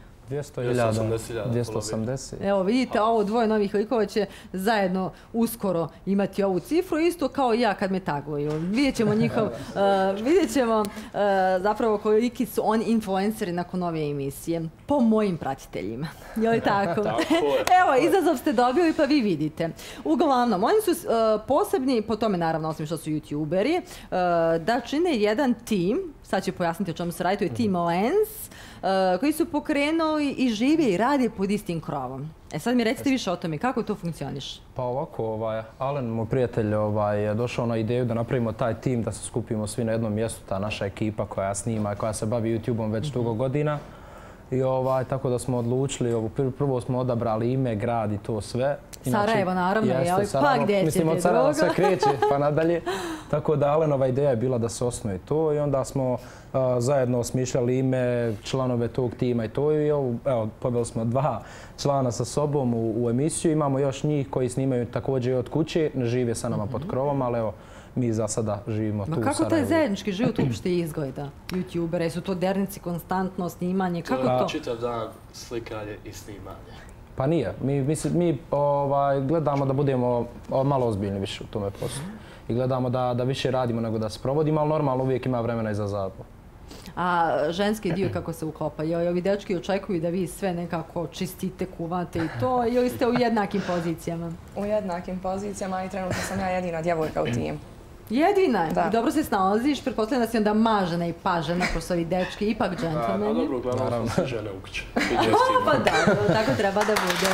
M: 280.
A: Evo vidite, ovo dvoje novih likova će zajedno uskoro imati ovu cifru, isto kao i ja kad me taguju. Vidjet ćemo zapravo koliki su oni influenceri nakon ove emisije, po mojim pratiteljima. Je li tako? Evo, izazov ste dobili pa vi vidite. Uglavnom, oni su posebni, po tome naravno, osim što su youtuberi, da čine jedan tim, sad ću pojasniti o čemu se radi, to je Team Lens, koji su pokrenuli i žive i rade pod istim krovom. Sad mi recite više o tome, kako to funkcioniš?
M: Pa ovako, Alen, moj prijatelj, je došao na ideju da napravimo taj tim, da se skupimo svi na jednom mjestu, ta naša ekipa koja snima, koja se bavi YouTube-om već dugo godina. I tako da smo odlučili, prvo smo odabrali ime, grad i to sve.
A: Sarajevo, naravno, pa gdje ćete drugo?
M: Mislim, od Sarajeva sve kreće, pa nadalje. Tako da Alenova ideja je bila da se osnuje to i onda smo zajedno osmišljali ime, članove tog tima i to. I evo, poveli smo 2 člana sa sobom u emisiju. Imamo još njih koji snimaju također i od kuće, ne žive sa nama pod krovom, ali evo, mi za sada živimo tu u Sarajevu.
A: Kako taj zajednički život uopšte izgleda? YouTubere, su to dernici, konstantno snimanje, kako to?
N: Čitav dan slikanje i snimanje.
M: Pa nije. Mi gledamo da budemo malo ozbiljni više u tome poslu. I gledamo da više radimo nego da se provodimo, ali normalno uvijek ima vremena i za zabavu.
A: A ženski dio kako se uklopa? Ovi dečki očekuju da vi sve nekako čistite, kuvate i to, ili ste u jednakim pozicijama?
O: U jednakim pozicijama i trenutno sam ja jedina djevojka u timu.
A: Jedina? I dobro se snalaziš, pretpostavljam da si onda mažena i pažena ko su ovi dečki, ipak džentlmeni.
N: Dobro, uglavnom su žene u kući.
A: Pa da, tako treba da bude.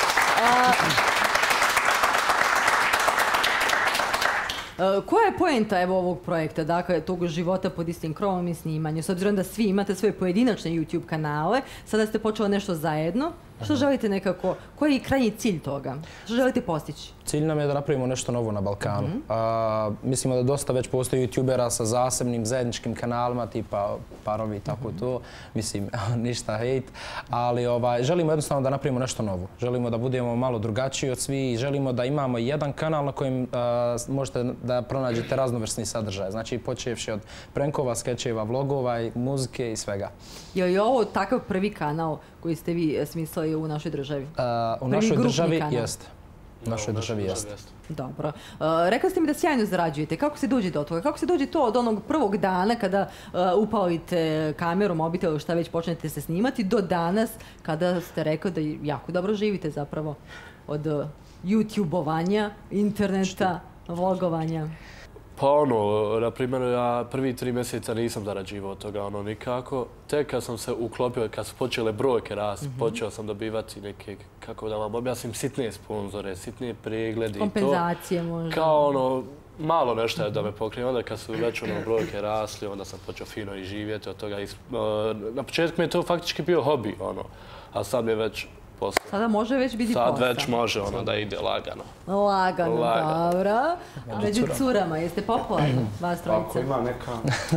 A: Koja je poenta ovog projekta, dakle, tog života pod istim krovom i snimanju? S obzirom da svi imate svoje pojedinačne YouTube kanale, sada ste počeli nešto zajedno. Što želite nekako, koji je krajnji cilj toga? Što želite postići?
M: Cilj nam je da napravimo nešto novo na Balkanu. Mislimo da dosta već postoji youtubera sa zasebnim zajedničkim kanalima, tipa Parovi i tako to. Mislim, ništa hejt. Ali želimo jednostavno da napravimo nešto novo. Želimo da budemo malo drugačiji od svih i želimo da imamo jedan kanal na kojem možete da pronađete raznovrsni sadržaj. Znači, počevši od prankova, skečeva, vlogova, muzike i svega.
A: Je li ovo takav prvi kanal koji ste vi smislili u našoj državi?
M: U našoj državi jeste. U našoj državi jeste.
A: Dobro. Rekli ste mi da sjajno zarađujete. Kako se dođe do toga? Kako se dođe to od onog prvog dana kada upalite kameru, mobitel ili šta već počnete se snimati do danas kada ste rekli da jako dobro živite zapravo od YouTube-ovanja, interneta, vlogovanja?
N: Pa na primjer, ja prvi 3 mjeseca nisam zarađivao od toga nikako. Tek kad sam se uklopio, kad su počele brojke rasti, počeo sam dobivati neke, kako da vam objasnim, sitnije sponzore, sitnije pregledi i to.
A: Kompenzacije možda.
N: Kao malo nešto je da me pokrije. Onda kad su već brojke rasli, onda sam počeo fino i živjeti od toga. Na početku mi je to faktički bio hobi, a sad mi je već posao.
A: Sada može već biti posao.
N: Sad već može da ide lagano.
A: Lagano, dobro. Među curama, jeste popularni, vas trojica?
P: Ako ima neka...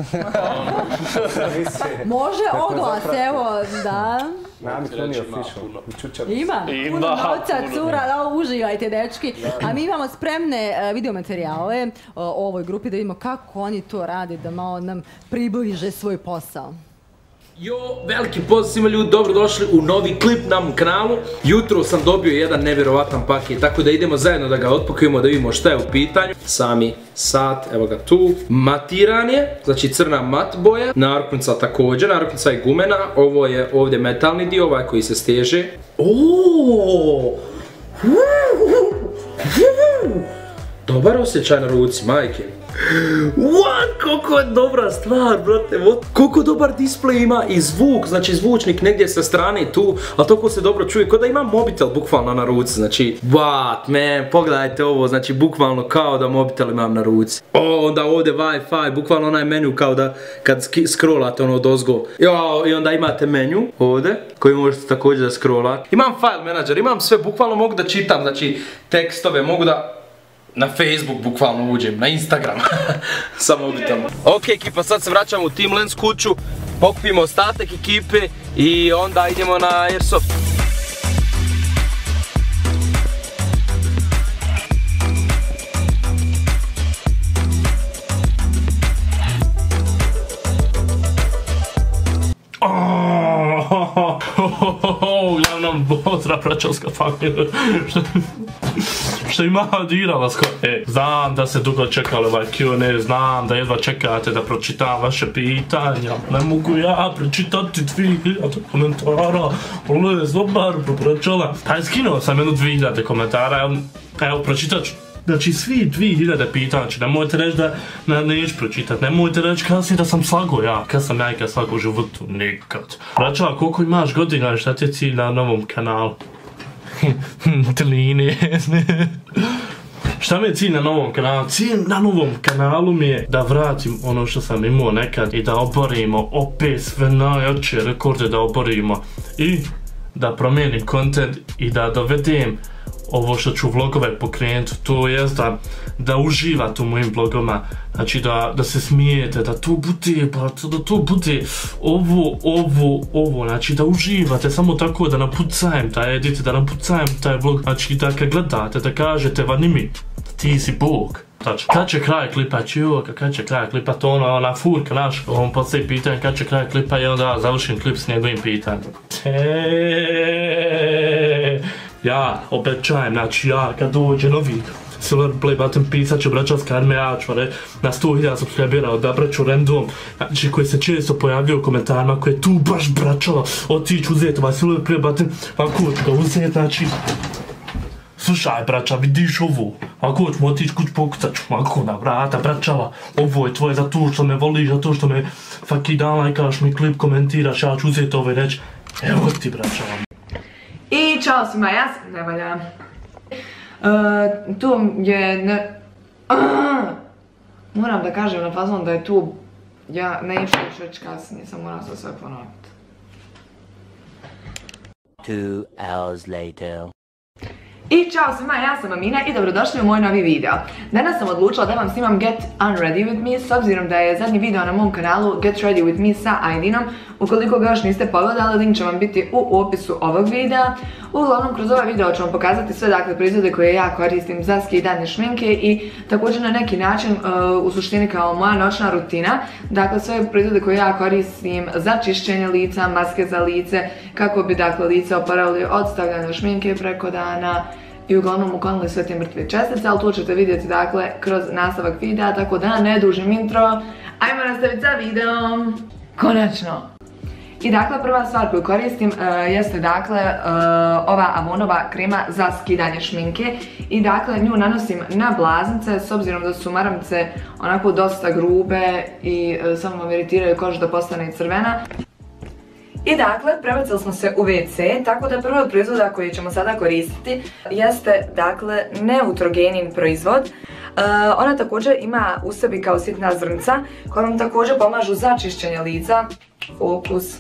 A: Može oglas, evo, da. Ima puno novca, cura, uživajte, dečki. A mi imamo spremne videomaterijale o ovoj grupi da vidimo kako oni to rade, da malo nam približe svoj posao.
Q: Jo, veliki pozdrav svima ljudi, dobrodošli u novi klip na mom kanalu. Jutro sam dobio jedan nevjerovatan paket, tako da idemo zajedno da ga otpakujemo, da vidimo šta je u pitanju. Sami sat, evo ga tu. Matiran je, znači crna mat boja. Narukvica također, narukvica je gumena. Ovo je ovdje metalni dio, ovaj koji se steže. Dobar osjećaj na ruci, majke. What? Koliko je dobra stvar, brate. Koliko dobar displej ima i zvuk, znači zvučnik negdje sa strane tu, ali toliko se dobro čuje, kao da ima mobitel bukvalno na ruci, znači what, man, pogledajte ovo, znači bukvalno kao da mobitel imam na ruci. Onda ovdje Wi-Fi, bukvalno onaj menu kao da kad scrollate ono dozgo. I onda imate menu ovdje, koji možete također da scrollate. Imam file manager, imam sve, bukvalno mogu da čitam, znači tekstove, mogu da na Facebook bukvalno uđem, na Instagram, sa mobitelom. Ok ekipa, sad se vraćamo u Team Lens kuću, pokupimo ostatak ekipe i onda idemo na Airsoft.
P: Uglavnom, pozdrav braćovska familija. Što ima dirala skoro. Znam da se dugo čekali ovaj Q&A, znam da jedva čekate da pročitam vaše pitanja. Ne mogu ja pročitati 2000 komentara. Ole, zobar, braćola. Pa skinuo sam jednu 2000 komentara. Evo, pročitat ću. Znači, svi 2000 pitanja, znači nemojte reći da neću pročitat, nemojte reći kasnije da sam slago ja. Kad sam ja ikad slago u životu? Nikad. Braćola, koliko imaš godina, šta ti je cilj na novom kanalu? Tline. Šta mi je cilj na novom kanalu? Cilj na novom kanalu mi je da vratim ono što sam imao nekad i da oborimo opet sve najjače rekorde da oborimo i da promijenim kontent i da dovedem ovo što ću vlogove pokrenuti, to jest da uživate u mojim vlogoma, znači da se smijete, da to bude ovo, znači da uživate samo tako da napucajem taj edit, da napucajem taj vlog, znači da kad gledate, da kažete vanimi, ti si Bog. Znači, kad će kraj klipa, kad će kraj klipa, to ona furka naš, on postoji pitanje kad će kraj klipa i onda završim klip s njegovim pitanjem. Ja obećajem, znači ja kad dođe novi Silver Play Button pisat ću braćovska armija, ja ću na 100.000 subscribera odabrat ću random, znači koji se često pojavljaju u komentarima, koji je tu baš braćova, otići uzeti ovaj Silver Play Button, ako ću ga uzeti, znači slušaj braća, vidiš ovo, ako ćemo otići kuć pokucat ću, ako na vrata braćava, ovo je tvoje za to što me voliš, za to što me svaki dan lajkaš mi klip, komentiraš, ja ću uzeti ovo i reći, evo ti braćava.
O: I čao svima, ja sam Nevalja. Tu je... Moram da kažem na fazonu da je tu... Ja neću već kasnije, sam moram se sve ponoviti.
R: 2 hours later.
O: I čao svima, ja sam Amina i dobrodošli u moj novi video. Danas sam odlučila da vam snimam Get Unready With Me s obzirom da je zadnji video na mom kanalu Get Ready With Me sa Aidinom. Ukoliko ga još niste pogledali, link će vam biti u opisu ovog videa. Uglavnom, kroz ovaj video ću vam pokazati sve proizvode koje ja koristim za skidanje šminke i također na neki način u suštini kao moja noćna rutina. Dakle, sve proizvode koje ja koristim za čišćenje lica, maske za lice, kako bi lice oporavili od stavljanja šminke preko dana i uglavnom uklonili sve te mrtve čestice, ali to ćete vidjeti kroz nastavak videa, tako da ne dužim intro. Ajmo nastaviti sa videom! Konačno! I prva stvar koju koristim jeste ova Avonova krema za skidanje šminke i nju nanosim na blaznice s obzirom da su maramice onako dosta grube i samo vam iritiraju kožu da postane crvena. I prebacili smo se u WC, tako da prvo od proizvoda koji ćemo sada koristiti jeste neutrogenin proizvod. Ona također ima u sebi kao sitna zrnca koja vam također pomažu za čišćenje lica. Fokus.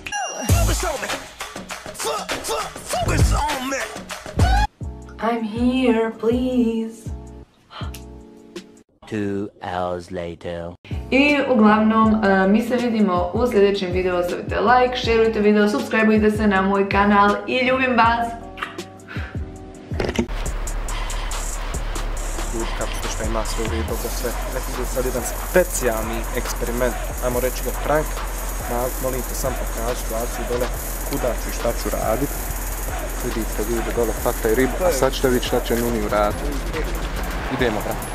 O: I'm here, please.
R: 2 hours later.
O: I uglavnom, mi se vidimo u sljedećem videu. Ostavite like, šerujte video, subscribeujte se na moj kanal i ljubim vas!
L: Ljudi, kako ste šta ima sve u redu, da sve. Neki je sad jedan specijalni eksperiment, ajmo reći ga prank. Molim te sam pokaži situaciju dole kuda ću i šta ću radit. Vidite ljudi dole hvataju ribu, a sad ćete vidjeti šta će Nuni uraditi. Idemo, brate.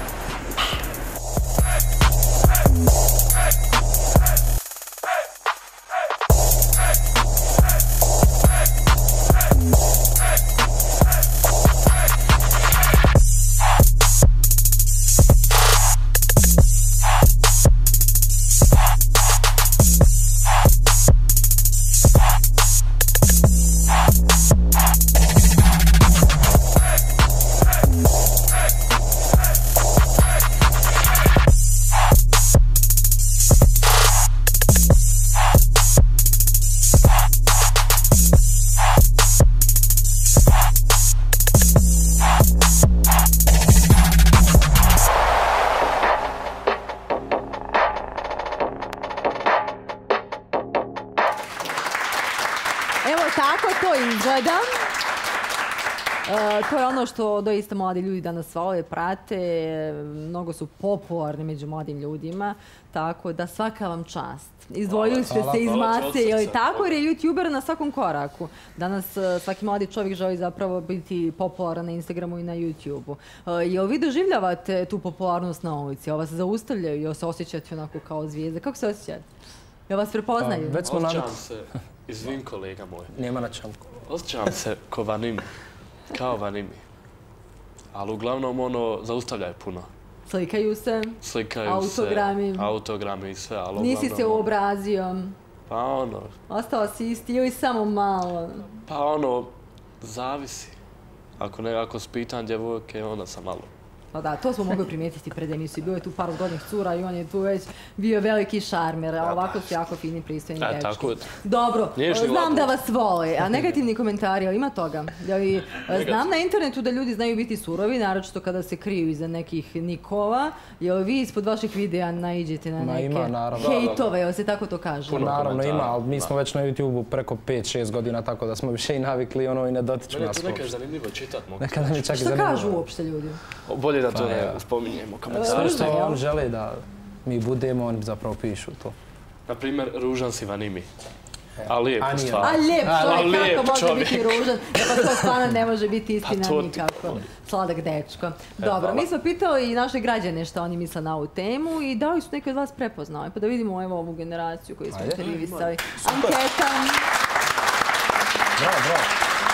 A: To je ono što doista mladi ljudi danas vole, prate. Mnogo su popularni među mladim ljudima. Tako da svaka vam čast. Izdvojili ste se iz mase ili tako, jer je YouTuber na svakom koraku. Danas svaki mladi čovjek želi zapravo biti popularan na Instagramu i na YouTubeu. Jel vi doživljavate tu popularnost na ulici? Jel vas zaustavljaju? Jel se osjećate onako kao zvijezde? Kako se osjećate? Jel vas prepoznaju?
N: Osjećam se, izvin kolega moj.
M: Nema na čemu.
N: Osjećam se kao Vanimi. Ali uglavnom zaustavljaju puno.
A: Slikaju se,
N: autogrami i sve, ali
A: nisi se uobrazio.
N: Pa
A: ostao si isti ili samo malo?
N: Pa zavisi. Ako spitam djevojke, onda sam malo.
A: Pa da, to smo mogli primijetiti pred emisiju. Bilo je tu par zgodnih cura i on je tu već bio veliki šarmer, a ovako su jako fini, pristojni dečki. Dobro, znam da vas vole, a negativni komentari, ali ima toga? Znam na internetu da ljudi znaju biti surovi, naročito kada se kriju iza nekih nikova. Jel vi ispod vaših videa naiđete na neke hejtove, jel se tako to kaže?
M: Naravno ima, ali mi smo već na YouTubeu preko 5-6 godina, tako da smo više i navikli i ne dotiču nas.
N: Mene je to nekaj zanimljivo čitat.
A: Šta kažu uopšte ljudi?
N: Bolje da to ne spominjemo.
M: Sve što on žele da mi budemo, oni zapravo pišu to.
N: Naprimjer, ružan si Vanimi. A lijepo stvar.
A: A lijep čovjek, kako može biti ružan? Pa to stvarno ne može biti istina nikako. Sladak dečko. Dobro, mi smo pitali i naše građane što oni misle na ovu temu i da li su neki od vas prepoznali. Pa da vidimo ovu generaciju koju smo intervjuisali. Anketa.
M: Bravo, bravo.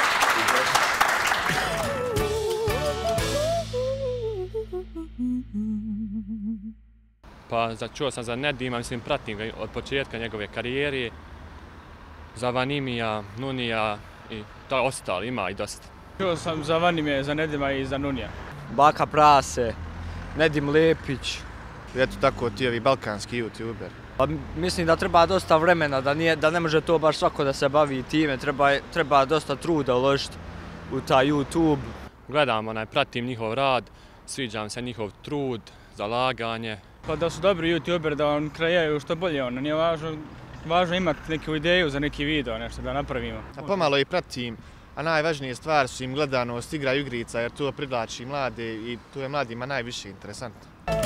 S: Pa čuo sam za Nedima, mislim pratim ga od početka njegove karijere. Za Vanimija, Nunija i to ostalo, ima i dosta.
T: Čuo sam za Vanimija, za Nedima i za Nunija.
U: Baka Prase, Nedim Lepić. Eto tako ti ovi balkanski youtuber. Pa mislim da treba dosta vremena, da ne može to baš svako da se bavi time. Treba dosta truda uložiti u taj YouTube.
S: Gledam, pratim njihov rad, sviđam se njihov trud, zalaganje.
T: Pa da su dobri YouTuberi, da vam kreiraju što bolje, nije važno imati neku ideju za neki video, nešto da napravimo.
U: A pomalo i pratim, a najvažnije stvar su im gledanost, igra igrica, jer to privlači mlade i to je mladima najviše interesantno.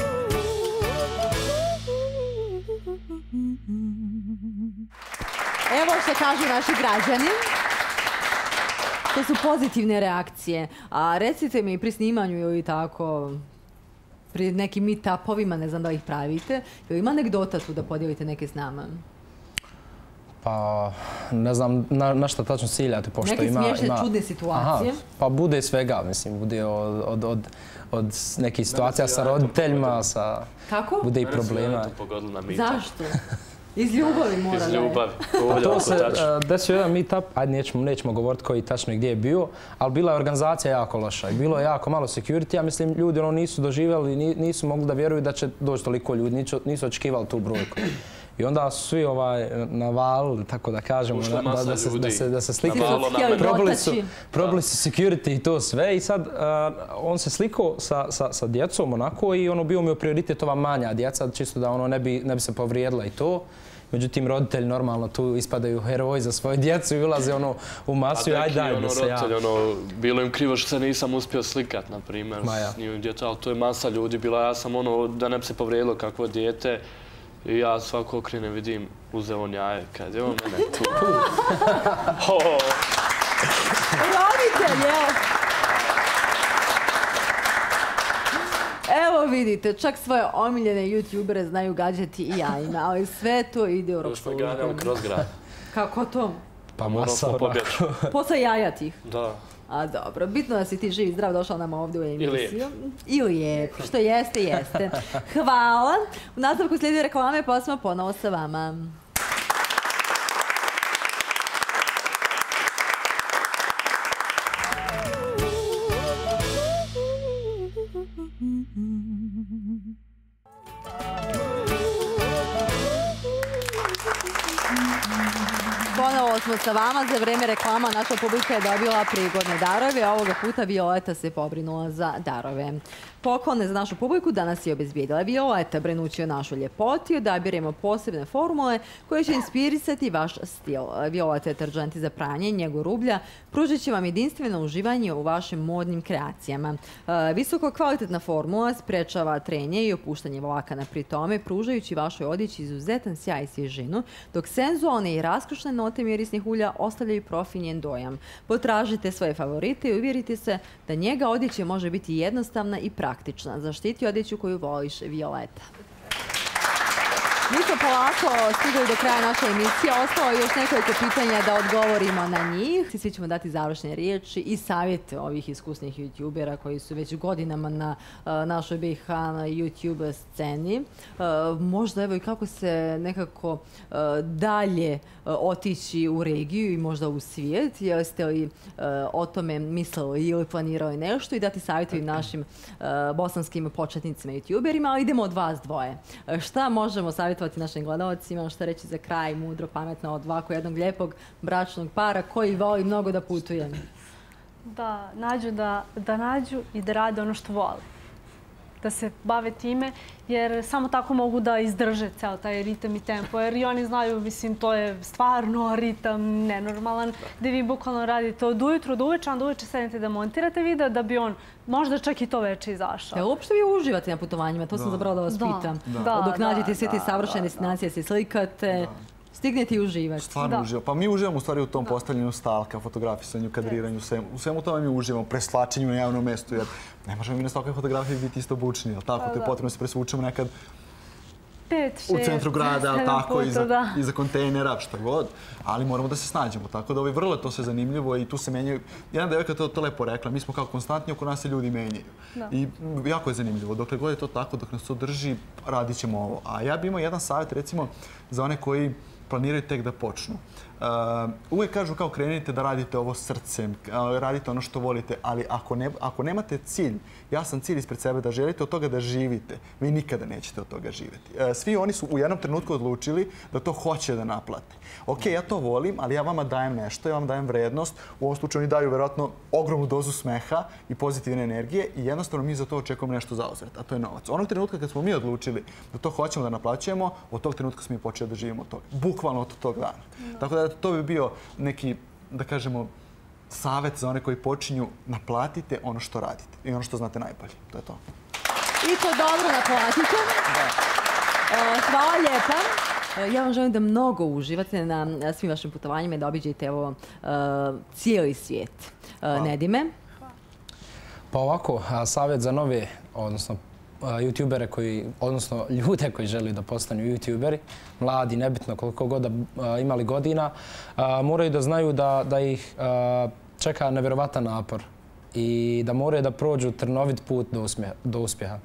A: Evo što kažu naši građani. To su pozitivne reakcije. A recite mi pri snimanju ili tako, pri nekim meetupovima, ne znam da ih pravite, ili ima anegdota tu da podijelite neke s nama?
M: Pa, ne znam na šta tačno ciljate, pošto ima...
A: Neke smiješne, čudne situacije?
M: Pa bude svega, mislim, bude od nekih situacija sa roditeljima,
A: kako?
M: Bude i problema.
A: Zašto? Iz ljubavi mora da je.
N: Iz ljubavi.
M: To se desio jedan meetup, ajde nećemo govoriti koji tačno i gdje je bio, ali bila je organizacija jako loša i bilo je jako malo security, ja mislim ljudi nisu doživjeli, nisu mogli da vjeruju da će doći toliko ljudi, nisu očekivali tu brojku. I onda su svi navalili, tako da kažemo, da se slikaju. Probili su security i to sve i sad on se slikao sa djecom onako i bio mi je prioritet ova manja djeca, čisto da ne bi se povrijedila i to. Međutim, roditelji normalno tu ispadaju heroji za svoje djecu i ulaze u masu i ajde da se ja.
N: Bilo im krivo što se nisam uspio slikat, na primjer, s njim djeca, ali to je masa ljudi bila. Ja sam da ne bi se povrijedilo kakvo dijete. I ja svako okrenem vidim, uzeo on jaje, kad je on mene tu.
A: Roditelj, evo. Evo vidite, čak svoje omiljene youtubere znaju gađati i jajima, ali sve to ide u rok službom.
N: Još me ganjam kroz grad.
A: Kako to?
M: Pa masa onako.
A: Posle jaja tih?
N: Da.
A: A dobro, bitno da si ti živ i zdrav došao nam ovdje u emisiju. I lijep. Što jeste, jeste. Hvala. U nastavku slijedi reklame, pa smo ponovo sa vama. Ponovo smo sa vama za vreme reklama. Naša publika je dobila prigodne darove. Ovoga puta Violeta se pobrinula za darove. Poklone za našu publiku danas je obezbijedila Violeta, brinući o našoj ljepoti. Odabiremo posebne formule koje će inspirisati vaš stil. Violeta deterđenti za pranje i njegu rublja pružit će vam jedinstveno uživanje u vašim modnim kreacijama. Visoko kvalitetna formula sprečava trenje i opuštanje vlakana, pri tome pružajući vašoj odjeći izuzetan sjaj i svježinu, dok senzualne i raskošne note mirisnih ulja ostavljaju profinjen dojam. Potražite svoje favorite i uvjerite se da njega odjeće može biti jednostavna i praktična. Zaštiti odjeću koju voliš, Violeta. Mi smo polako stigli do kraja naše emisije. Ostalo je još nekoliko pitanja da odgovorimo na njih. Svi ćemo dati završne riječi i savjete ovih iskusnih youtubera koji su već godinama na našoj BiH na YouTube sceni. Možda evo i kako se nekako dalje otići u regiju i možda u svijet. Jeste li o tome mislili ili planirali nešto i dati savjete i našim bosanskim početnicima youtuberima, ali idemo od vas dvoje. Šta možemo savjetovati našim gledalcima, šta reći za kraj, mudro, pametno, od ovako jednog lijepog bračnog para koji voli mnogo da putuje?
K: Da nađu i da rade ono što vole. Da se bave time, jer samo tako mogu da izdrže ceo taj ritam i tempo. Jer i oni znaju, mislim, to je stvarno ritam nenormalan, gdje vi bukvalno radite od ujutru do uveče, onda uveče sedete da montirate video, da bi on možda čak i to veče izašao.
A: Uopšte vi uživate na putovanjima, to sam zapravo da vas pitam. Dok nađete sve te savršene destinacije, se slikate, stignete i uživati.
L: Stvarno uživamo. Pa mi uživamo u stvari u tom postavljanju stalka, fotografisanju, kadriranju, u svemu tome mi uživamo, preslačenju na javnom mjestu, jer ne možemo mi na svakoj fotografiji biti isto bučni, jel tako? To je potrebno se presvučemo nekad u centru grada, ali tako, iza kontejnera, šta god, ali moramo da se snađemo, tako da vrlo je to sve zanimljivo i tu se menjaju. Jedna devojka je to lepo rekla, mi smo kao konstantni, oko nas se ljudi menjaju. I jako je zanimljivo, dokle god je to tako, dok nas to drži, radit ćemo ovo. A ja bih imao jedan savjet, recimo, za one koji planiraju tek da počnu. Uvijek kažu kao krenite da radite ovo srcem, radite ono što volite, ali ako nemate cilj, jasan cilj ispred sebe da želite od toga da živite, vi nikada nećete od toga živjeti. Svi oni su u jednom trenutku odlučili da to hoće da naplate. Ok, ja to volim, ali ja vama dajem nešto, ja vam dajem vrednost. U ovom slučaju oni daju vjerojatno ogromnu dozu smeha i pozitivne energije i jednostavno mi za to očekujemo nešto zauzvrat, a to je novac. Onog trenutka kad smo mi odlučili da to hoćemo da naplaćujemo, od tog trenutka smo mi počeli da živimo od toga. Bukvalno od tog dana. Tako da to bi bio neki, da kažemo, savjet za one koji počinju, naplatite ono što radite i ono što znate najbolje. To je to.
A: I to dobro naplatite. Hvala lijepa. Ja vam želim da mnogo uživate na svim vašim putovanjima i da obiđete cijeli svijet. Nedime?
M: Pa ovako, savjet za nove, odnosno youtubere odnosno ljude koji žele da postanu youtuberi, mladi, nebitno koliko god imali godina, moraju da znaju da ih čeka nevjerovatan napor i da moraju da prođu trnovit put do uspjeha.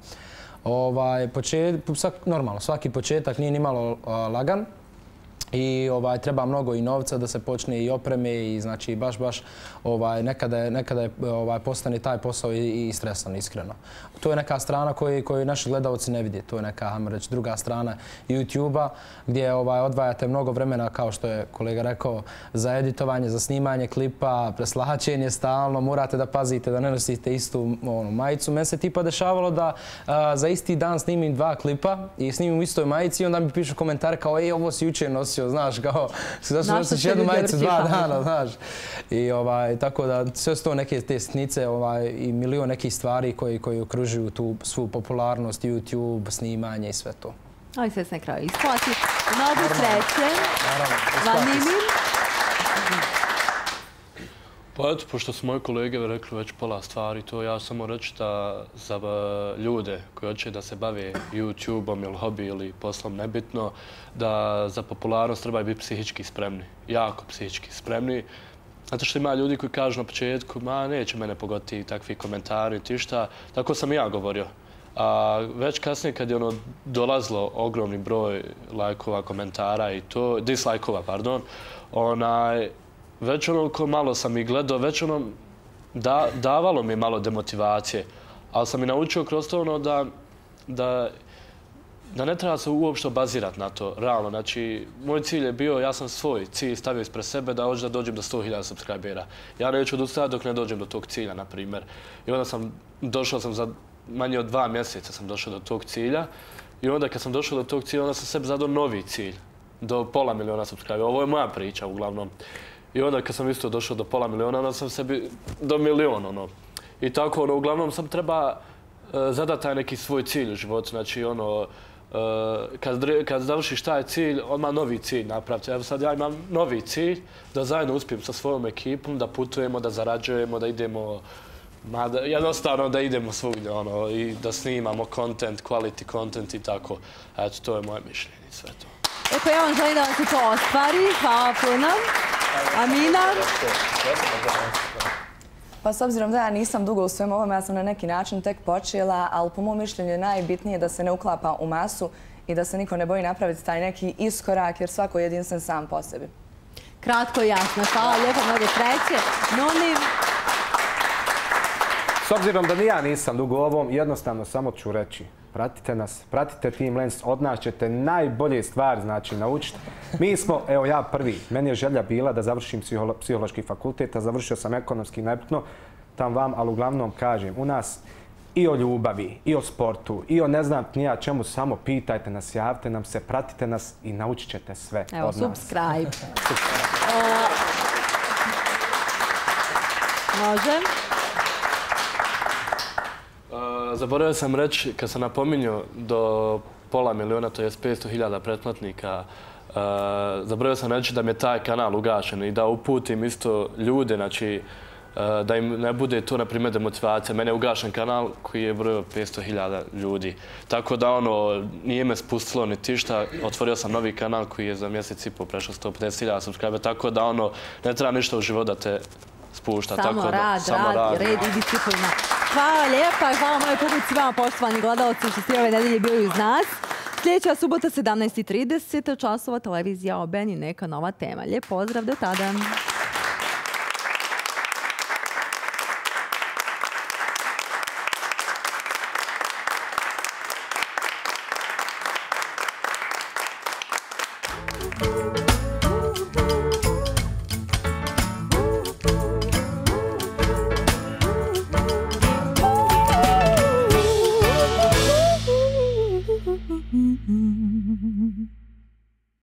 M: Normalno, svaki početak nije nimalo lagan i treba mnogo i novca da se počne i opreme i znači baš nekada postane taj posao i stresan, iskreno. To je neka strana koju naši gledalci ne vide. To je neka, hajmo reći, druga strana YouTube-a gdje odvajate mnogo vremena, kao što je kolega rekao, za editovanje, za snimanje klipa, preslačenje stalno, morate da pazite da ne nosite istu majicu. Meni se tipa dešavalo da za isti dan snimim 2 klipa i snimim u istoj majici i onda mi pišu komentare kao ovo si jučer nosio, znaš, kao zašto nosiš jednu majicu 2 dana, znaš. I tako da sve su to neke te sitnice i milion nekih stvari koji okružuju tu svu popularnost, YouTube, snimanje i sve to.
A: Ali sve se na kraju isplati. Mnogo sreće. Vanimir?
N: Pa eto, pošto su moji kolege rekli već pola stvari, to ja samo reći da za ljude koji hoće da se bave YouTube-om ili hobi ili poslom, nebitno, da za popularnost trebaju biti psihički spremni, jako psihički spremni. Zato što ima ljudi koji kažu na početku, neće mene pogoditi takvi komentari, ti šta, tako sam i ja govorio. A već kasnije kad je dolazilo ogromni broj lajkova, komentara i to, dislajkova, pardon, već ko malo sam i gledao, već davalo mi malo demotivacije. Ali sam i naučio kroz to da da ne treba se uopšte bazirati na to, realno. Znači, moj cilj je bio, ja sam svoj cilj stavio ispred sebe da hoću da dođem do 100.000 subscribera. Ja neću odustajati dok ne dođem do tog cilja, na primjer. I onda došao sam za manje od 2 mjeseca sam došao do tog cilja. I onda kad sam došao do tog cilja, onda sam sebi zadao novi cilj. Do 500.000 subscribera. Ovo je moja priča, uglavnom. I onda kad sam isto došao do 500.000, onda sam sebi do 1.000.000, ono. I tako, ono, uglavnom sam treba zadati taj neki svoj cilj u životu. Znači, ono, kad završiš taj cilj, odmah novi cilj napraviti. Evo sad ja imam novi cilj da zajedno uspijem sa svojom ekipom, da putujemo, da zarađujemo, da idemo, jednostavno da idemo svugdje, ono, i da snimamo content, quality content i tako. Eto, to je moje mišljenje i sve to.
A: Pa ja vam želim da vam se to ostvari. Hvala puno. Amina?
D: Pa s obzirom da ja nisam dugo u svem ovom, ja sam na neki način tek počela, ali po mom mišljenju je najbitnije da se ne uklapa u masu i da se niko ne boji napraviti taj neki iskorak, jer svako je jedinstven sam po sebi.
A: Kratko i jasno. Hvala lijepo, mnogo sreće. Noni?
V: S obzirom da ni ja nisam dugo u ovom, jednostavno samo ću reći. Pratite nas, pratite Team Lens, od nas ćete najbolje stvari znači naučiti. Mi smo, evo ja prvi, meni je želja bila da završim psihološki fakultet, a završio sam ekonomski nebitno, tam vam, ali uglavnom kažem, u nas i o ljubavi, i o sportu, i o ne znam nija čemu, samo pitajte nas, javite nam se, pratite nas i naučit ćete sve od nas.
A: Evo, subscribe. Može?
N: Zaboravio sam reći, kad sam napominjao do 500.000, to je 500.000 pretplatnika, zaboravio sam reći da mi je taj kanal ugašen i da uputim isto ljude, znači da im ne bude to, na primjer, demotivacija. Mene je ugašen kanal koji je brojio 500.000 ljudi. Tako da, ono, nije me spustilo ni tišta. Otvorio sam novi kanal koji je za mjesec i pol prešao 150.000 subscribera. Tako da, ono, ne treba ništa u životu da te spušta.
A: Samo rad, red i disciplina. Hvala lijepa, hvala mojoj publici, vama poštovani gledalci što ste ove nedelje bili uz nas. Sljedeća subota 17:30 časova televizija OBN i neka nova tema. Lijep pozdrav, do tada.